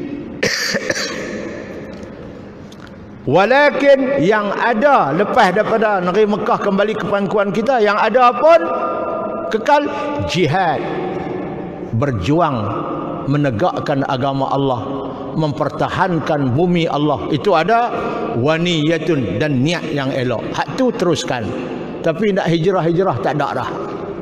A: Walakin yang ada lepas daripada negeri Mekah kembali ke pangkuan kita, yang ada pun kekal jihad, berjuang menegakkan agama Allah, mempertahankan bumi Allah. Itu ada waniyatun, dan niat yang elok. Hak tu teruskan. Tapi nak hijrah tak ada dah.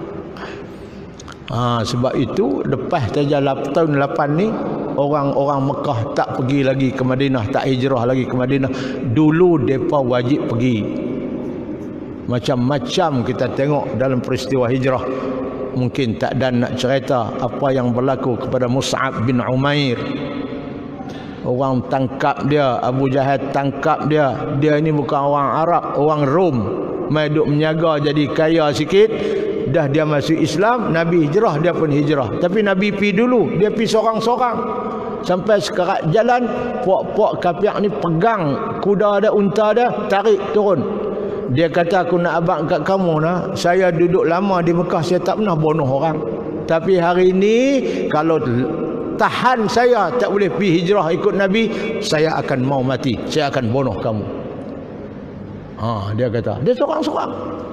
A: Sebab itu lepas saja tahun 8 ni, orang-orang Mekah tak pergi lagi ke Madinah, tak hijrah lagi ke Madinah. Dulu mereka wajib pergi. Macam-macam kita tengok dalam peristiwa hijrah. Mungkin tak dan nak cerita apa yang berlaku kepada Mus'ab bin Umair. Orang tangkap dia, Abu Jahal tangkap dia. Dia ini bukan orang Arab, orang Rom. Mai duk menjaga jadi kaya sikit. Dah dia masuk Islam, Nabi hijrah, dia pun hijrah. Tapi Nabi pi dulu, dia pi seorang-seorang. Sampai sekerat jalan, puak-puak kafir ni pegang kuda dia, unta dia, tarik turun. Dia kata, aku nak abang kat kamu nah. Saya duduk lama di Mekah, saya tak pernah bunuh orang. Tapi hari ini kalau tahan saya tak boleh pergi hijrah ikut Nabi, saya akan mau mati, saya akan bunuh kamu. Dia kata, dia seorang-seorang.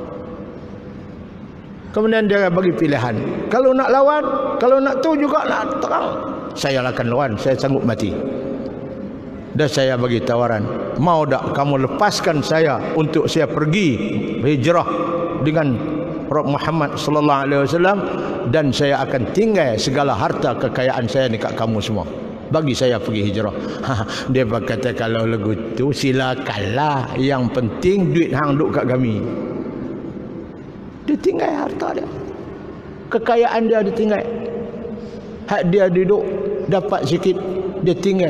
A: Kemudian dia bagi pilihan, kalau nak lawan, kalau nak tu juga nak terang, saya akan lawan, saya sanggup mati. Dan saya bagi tawaran, mau tak kamu lepaskan saya untuk saya pergi hijrah dengan Rabb Muhammad sallallahu alaihi wasallam, dan saya akan tinggal segala harta kekayaan saya dekat kamu semua. Bagi saya pergi hijrah. Dia berkata, kalau lagu tu silakanlah, yang penting duit hang duk kat kami. Dia tinggal harta dia, kekayaan dia tinggal. Hak dia duduk dapat sikit, dia tinggal.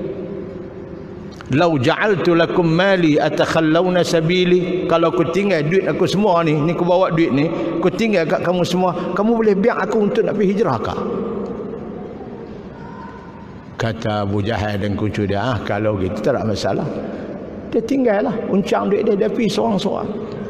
A: Lau ja'altu lakum mali atakhallawna sabili. Kalau aku tinggal duit aku semua ni aku bawa duit ni, aku tinggal kat kamu semua, kamu boleh biar aku untuk nak pergi hijrah kah? Kata Abu Jahal dan kucu dia, kalau gitu tak ada masalah. Dia tinggal lah, uncang duit dia, dia pergi seorang-seorang.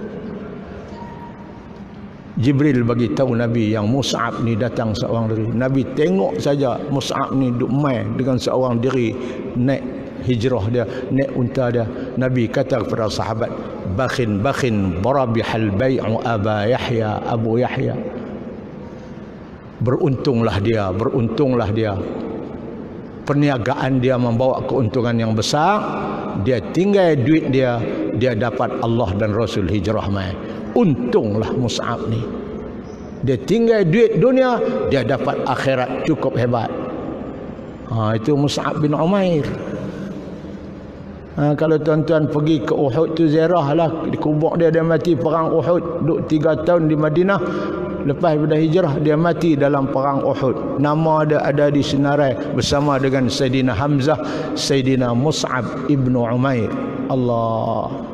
A: Jibril bagi tahu Nabi yang Mus'ab ni datang seorang diri. Nabi tengok saja Mus'ab ni duk main dengan seorang diri naik hijrah dia, naik unta dia. Nabi kata kepada sahabat, bakhin barabihal bai'u Aba Yahya, Abu Yahya. Beruntunglah dia. Perniagaan dia membawa keuntungan yang besar. Dia tinggal duit dia, dia dapat Allah dan Rasul hijrah mai. Untunglah Mus'ab ni. Dia tinggal duit dunia, dia dapat akhirat cukup hebat. Itu Mus'ab bin Umair. Kalau tuan-tuan pergi ke Uhud tu ziarah lah, di kubur dia mati perang Uhud, duduk 3 tahun di Madinah. Lepas pada hijrah dia mati dalam perang Uhud. Nama dia ada di senarai bersama dengan Sayyidina Hamzah, Sayyidina Mus'ab ibn Umair. Allah.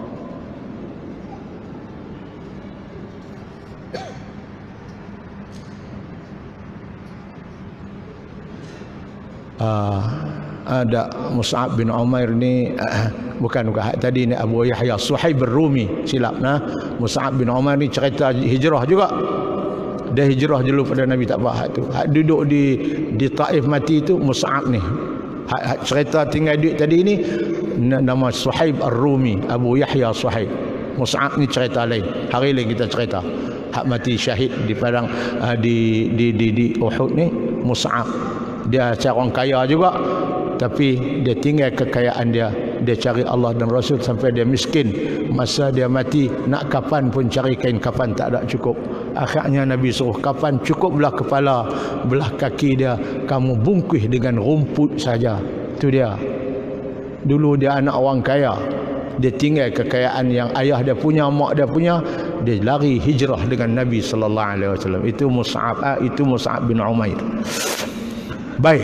A: Ada Mus'ab bin Umair ni bukan tadi ni Abu Yahya Suhaib Ar-Rumi, silap nah. Mus'ab bin Umair ni cerita hijrah juga. Dia hijrah dulu pada Nabi, tak apa hak tu. Hak duduk di Taif mati tu Mus'ab ni. Hak cerita tinggal duit tadi ni nama Suhaib Ar-Rumi, Abu Yahya Suhaib. Mus'ab ni cerita lain. Hari lain kita cerita. Hak mati syahid di padang di Uhud ni Mus'ab. Dia seorang kaya juga, tapi dia tinggal kekayaan dia. Dia cari Allah dan Rasul sampai dia miskin. Masa dia mati, nak kafan pun cari kain kafan tak ada cukup. Akhirnya Nabi suruh kafan, cukup belah kepala, belah kaki dia kamu bungkus dengan rumput saja. Itu dia. Dulu dia anak orang kaya, dia tinggal kekayaan yang ayah dia punya, mak dia punya. Dia lari hijrah dengan Nabi sallallahu alaihi wasallam. Itu Mus'ab bin Umair. Baik.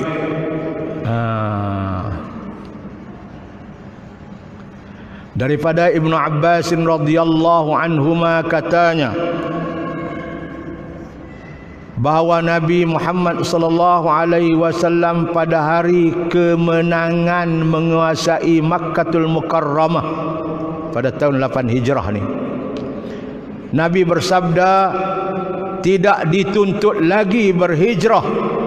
A: Daripada Ibnu Abbas radhiyallahu anhuma katanya bahawa Nabi Muhammad sallallahu alaihi wasallam pada hari kemenangan menguasai Makkatul Mukarramah pada tahun 8 Hijrah ni, Nabi bersabda, tidak dituntut lagi berhijrah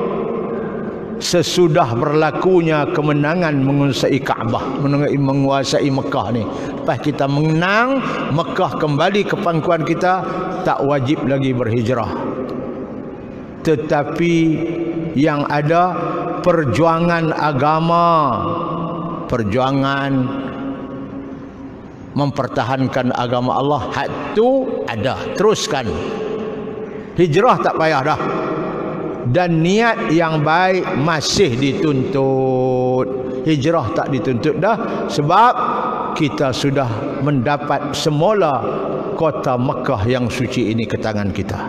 A: sesudah berlakunya kemenangan menguasai Kaabah, menguasai Mekah ni. Lepas kita menang, Mekah kembali ke pangkuan kita, tak wajib lagi berhijrah. Tetapi yang ada perjuangan agama, perjuangan mempertahankan agama Allah, hak tu ada, teruskan. Hijrah tak payah dah. Dan niat yang baik masih dituntut. Hijrah tak dituntut dah, sebab kita sudah mendapat semula kota Mekah yang suci ini ke tangan kita.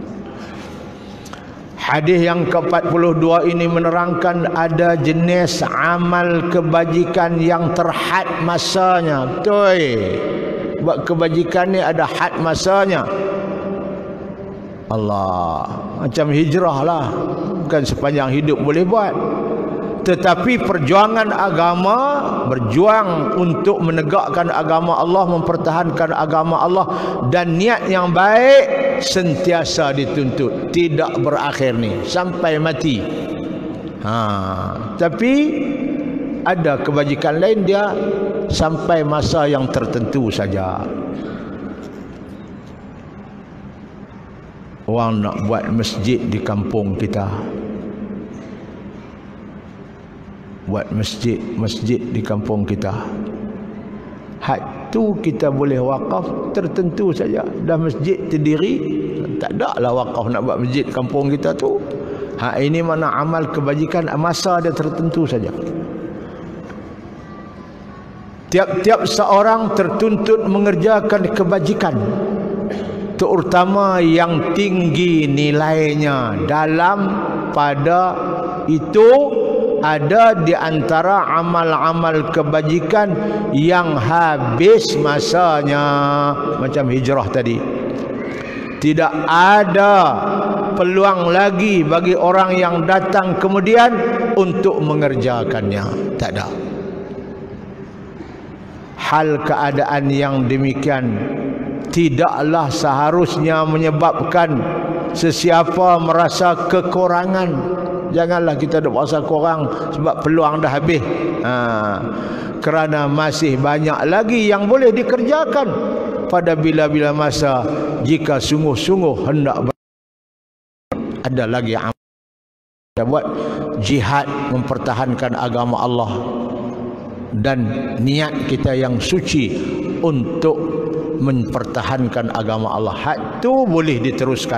A: Hadis yang ke-42 ini menerangkan ada jenis amal kebajikan yang terhad masanya. Betul. Buat kebajikan ni ada had masanya. Allah, macam hijrah lah, bukan sepanjang hidup boleh buat. Tetapi perjuangan agama, berjuang untuk menegakkan agama Allah, mempertahankan agama Allah, dan niat yang baik sentiasa dituntut, tidak berakhir ni sampai mati. Tapi ada kebajikan lain dia sampai masa yang tertentu saja. Orang nak buat masjid di kampung kita, buat masjid di kampung kita, hak tu kita boleh wakaf tertentu saja. Dah masjid terdiri, tak ada lah wakaf nak buat masjid kampung kita tu. Hak ini mana amal kebajikan, masa dia tertentu saja. Tiap-tiap seorang tertuntut mengerjakan kebajikan, terutama yang tinggi nilainya. Dalam pada itu ada di antara amal-amal kebajikan yang habis masanya, macam hijrah tadi. Tidak ada peluang lagi bagi orang yang datang kemudian untuk mengerjakannya. Tak ada. Hal keadaan yang demikian tidaklah seharusnya menyebabkan sesiapa merasa kekurangan. Janganlah kita duk rasa kurang sebab peluang dah habis. Kerana masih banyak lagi yang boleh dikerjakan pada bila-bila masa jika sungguh-sungguh hendak ada lagi amal buat jihad mempertahankan agama Allah dan niat kita yang suci untuk mempertahankan agama Allah. Hak tu boleh diteruskan.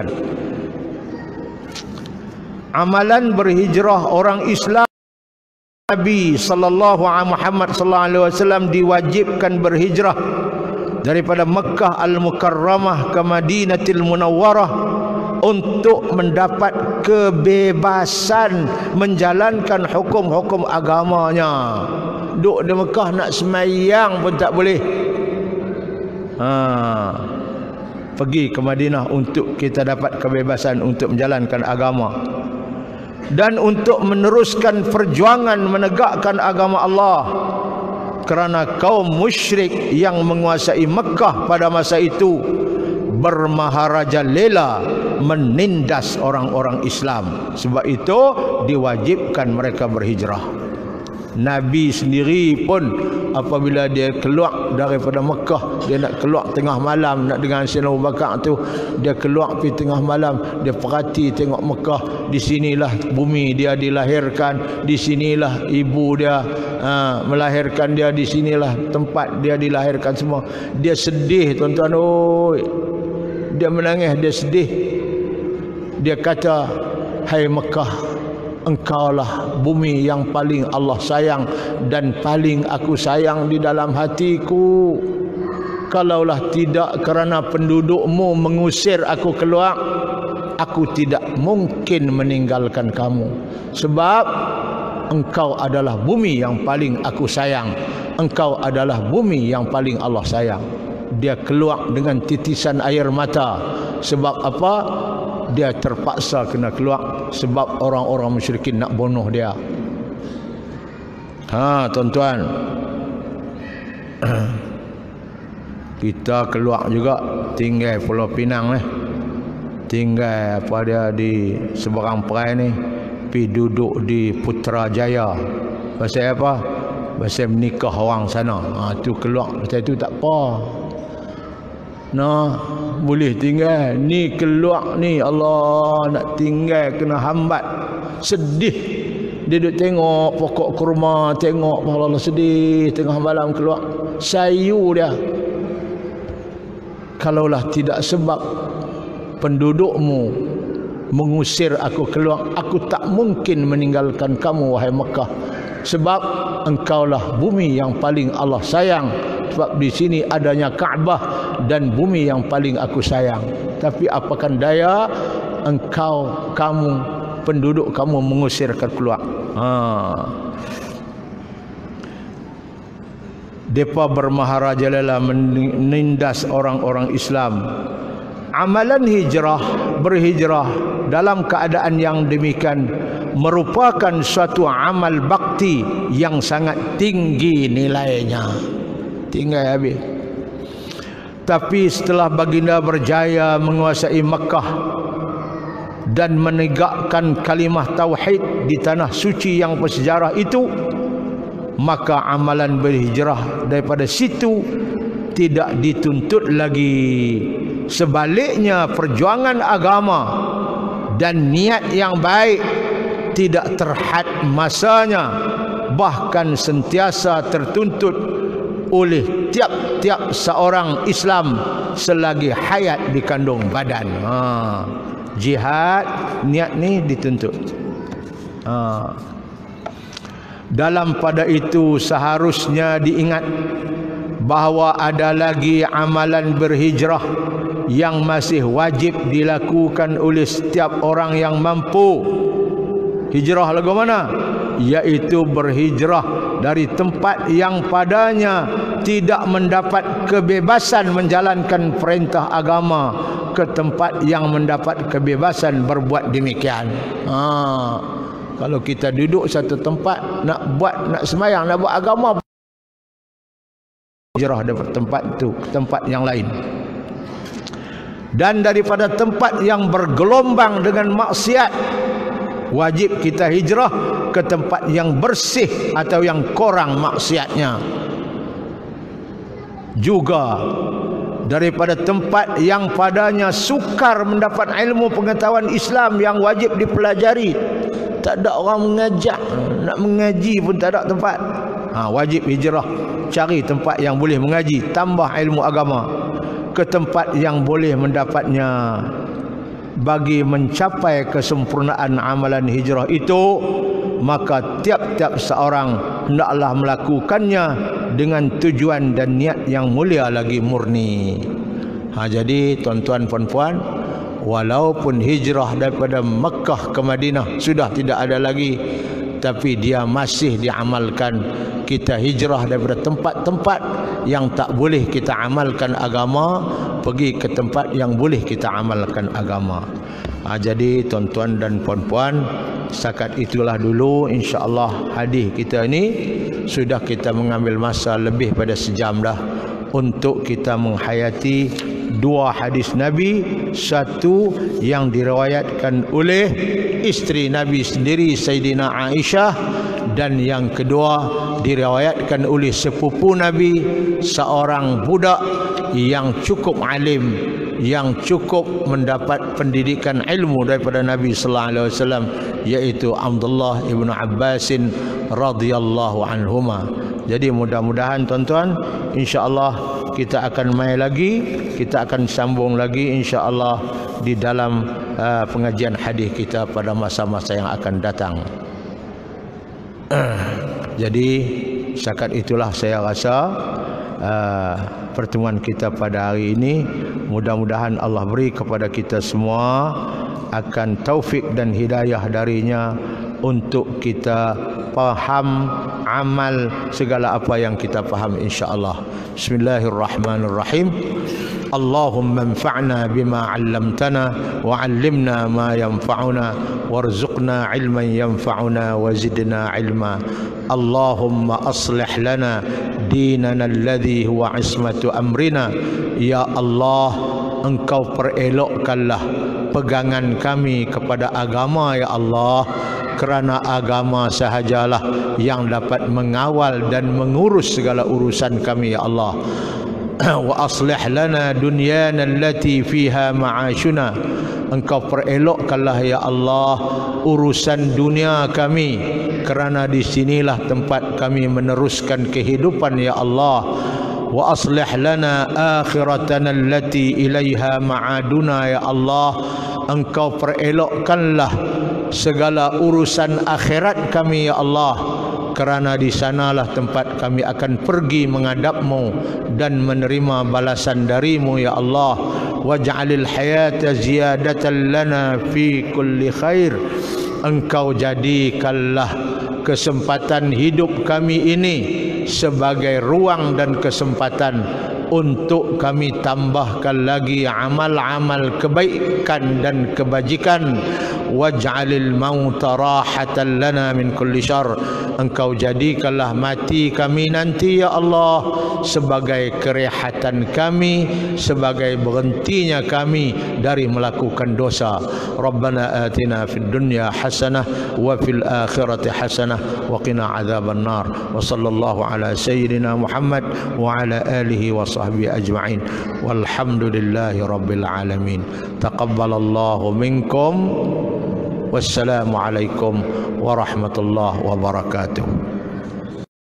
A: Amalan berhijrah orang Islam, Nabi Muhammad sallallahu alaihi wasallam diwajibkan berhijrah daripada Mekah Al-Mukarramah ke Madinatul Munawwarah untuk mendapat kebebasan menjalankan hukum-hukum agamanya. Duk di Mekah nak semayang pun tak boleh. Pergi ke Madinah untuk kita dapat kebebasan untuk menjalankan agama dan untuk meneruskan perjuangan menegakkan agama Allah. Kerana kaum musyrik yang menguasai Mekah pada masa itu bermaharaja lela menindas orang-orang Islam. Sebab itu diwajibkan mereka berhijrah. Nabi sendiri pun apabila dia keluar daripada Mekah, dia nak keluar tengah malam nak dengan Sayyidina Abu Bakar tu, dia keluar pergi tengah malam, dia perhati tengok Mekah, di sinilah bumi dia dilahirkan, di sinilah ibu dia melahirkan dia, di sinilah tempat dia dilahirkan semua. Dia sedih tuan-tuan, oi. Dia menangis, dia sedih. Dia kata, hai Mekah, engkaulah bumi yang paling Allah sayang dan paling aku sayang di dalam hatiku. Kalaulah tidak kerana pendudukmu mengusir aku keluar, aku tidak mungkin meninggalkan kamu. Sebab engkau adalah bumi yang paling aku sayang. Engkau adalah bumi yang paling Allah sayang. Dia keluar dengan titisan air mata. Sebab apa? Dia terpaksa kena keluar sebab orang-orang musyrikin nak bunuh dia. Tuan-tuan, Kita keluar juga tinggal Pulau Pinang tinggal apa dia di seberang perai ni, pi duduk di Putrajaya. Pasal apa? Pasal menikah orang sana. Tu keluar pasal tu tak apa. Boleh tinggal. Ni keluar ni Allah nak tinggal kena hambat. Sedih. Dia duduk tengok pokok kurma, tengok Allah sedih tengah malam keluar. Sayu dia. Kalaulah tidak sebab pendudukmu mengusir aku keluar, aku tak mungkin meninggalkan kamu wahai Mekah. Sebab engkaulah bumi yang paling Allah sayang. Sebab di sini adanya Kaabah dan bumi yang paling aku sayang. Tapi apakan daya kamu penduduk kamu mengusirkan keluar. Depa bermaharajalela menindas orang-orang Islam. Amalan hijrah, berhijrah dalam keadaan yang demikian merupakan suatu amal bakti yang sangat tinggi nilainya. Tinggal habis. Tapi setelah baginda berjaya menguasai Mekah dan menegakkan kalimah tauhid di tanah suci yang bersejarah itu, maka amalan berhijrah daripada situ tidak dituntut lagi. Sebaliknya, perjuangan agama dan niat yang baik tidak terhad masanya, bahkan sentiasa tertuntut oleh tiap-tiap seorang Islam selagi hayat dikandung badan. Jihad, niat ni dituntut. Dalam pada itu seharusnya diingat bahawa ada lagi amalan berhijrah yang masih wajib dilakukan oleh setiap orang yang mampu. Hijrah lagu mana? Yaitu berhijrah dari tempat yang padanya tidak mendapat kebebasan menjalankan perintah agama ke tempat yang mendapat kebebasan berbuat demikian. Kalau kita duduk satu tempat nak sembahyang, nak buat agama, hijrah daripada tempat itu ke tempat yang lain. Dan daripada tempat yang bergelombang dengan maksiat, wajib kita hijrah ke tempat yang bersih atau yang kurang maksiatnya. Juga daripada tempat yang padanya sukar mendapat ilmu pengetahuan Islam yang wajib dipelajari. Tak ada orang mengajak, nak mengaji pun tak ada tempat. Wajib hijrah, cari tempat yang boleh mengaji, tambah ilmu agama ke tempat yang boleh mendapatnya. Bagi mencapai kesempurnaan amalan hijrah itu, maka tiap-tiap seorang hendaklah melakukannya dengan tujuan dan niat yang mulia lagi murni. Jadi tuan-tuan puan-puan, walaupun hijrah daripada Mekah ke Madinah sudah tidak ada lagi, tapi dia masih diamalkan. Kita hijrah daripada tempat-tempat yang tak boleh kita amalkan agama, pergi ke tempat yang boleh kita amalkan agama. Jadi tuan-tuan dan puan-puan, setakat itulah dulu insya-Allah hadis kita ini. Sudah kita mengambil masa lebih pada sejam dah untuk kita menghayati dua hadis Nabi. Satu yang diriwayatkan oleh isteri Nabi sendiri Sayyidina Aisyah, dan yang kedua diriwayatkan oleh sepupu Nabi, seorang budak yang cukup alim, yang cukup mendapat pendidikan ilmu daripada Nabi sallallahu alaihi wasallam, yaitu Abdullah ibnu Abbasin radhiyallahu anhuma. Jadi mudah-mudahan tuan-tuan, insya-Allah kita akan mai lagi, kita akan sambung lagi insya-Allah di dalam pengajian hadis kita pada masa-masa yang akan datang. Jadi setakat itulah saya rasa pertemuan kita pada hari ini. Mudah-mudahan Allah beri kepada kita semua akan taufik dan hidayah darinya untuk kita faham, amal segala apa yang kita faham insya-Allah. Bismillahirrahmanirrahim. Allahumma anfa'na bima 'allamtana wa 'allimna ma yanfa'una warzuqna 'ilman yanfa'una wa zidna 'ilma. Allahumma aslih lana dinana alladhi huwa 'ismatu amrina. Ya Allah, Engkau perelokkanlah pegangan kami kepada agama ya Allah, kerana agama sahajalah yang dapat mengawal dan mengurus segala urusan kami ya Allah. Wa aslih lana dunyana allati fiha ma'ashuna. Engkau perelokkanlah ya Allah urusan dunia kami, kerana di sinilah tempat kami meneruskan kehidupan ya Allah. Wa aslih lana akhiratana allati ilaiha ma'aduna ya Allah. Engkau perelokkanlah segala urusan akhirat kami ya Allah, kerana di sanalah tempat kami akan pergi menghadap-Mu dan menerima balasan dari-Mu ya Allah. Waj'alil hayata ziyadatan lana fi kulli khair. Engkau jadikanlah kesempatan hidup kami ini sebagai ruang dan kesempatan untuk kami tambahkan lagi amal-amal kebaikan dan kebajikan. Waj'alil mauta rahatan lana min kulli syarr. Engkau jadikanlah mati kami nanti ya Allah sebagai kerehatan kami, sebagai berhentinya kami dari melakukan dosa. Rabbana atina fid dunya hasanah wa fil akhirati hasanah wa qina adzaban nar. Wa sallallahu ala sayyidina Muhammad wa ala alihi wa sahbihi ajma'in. Walhamdulillahi rabbil alamin. Taqabbalallahu minkum. Wassalamu alaikum warahmatullahi wabarakatuh.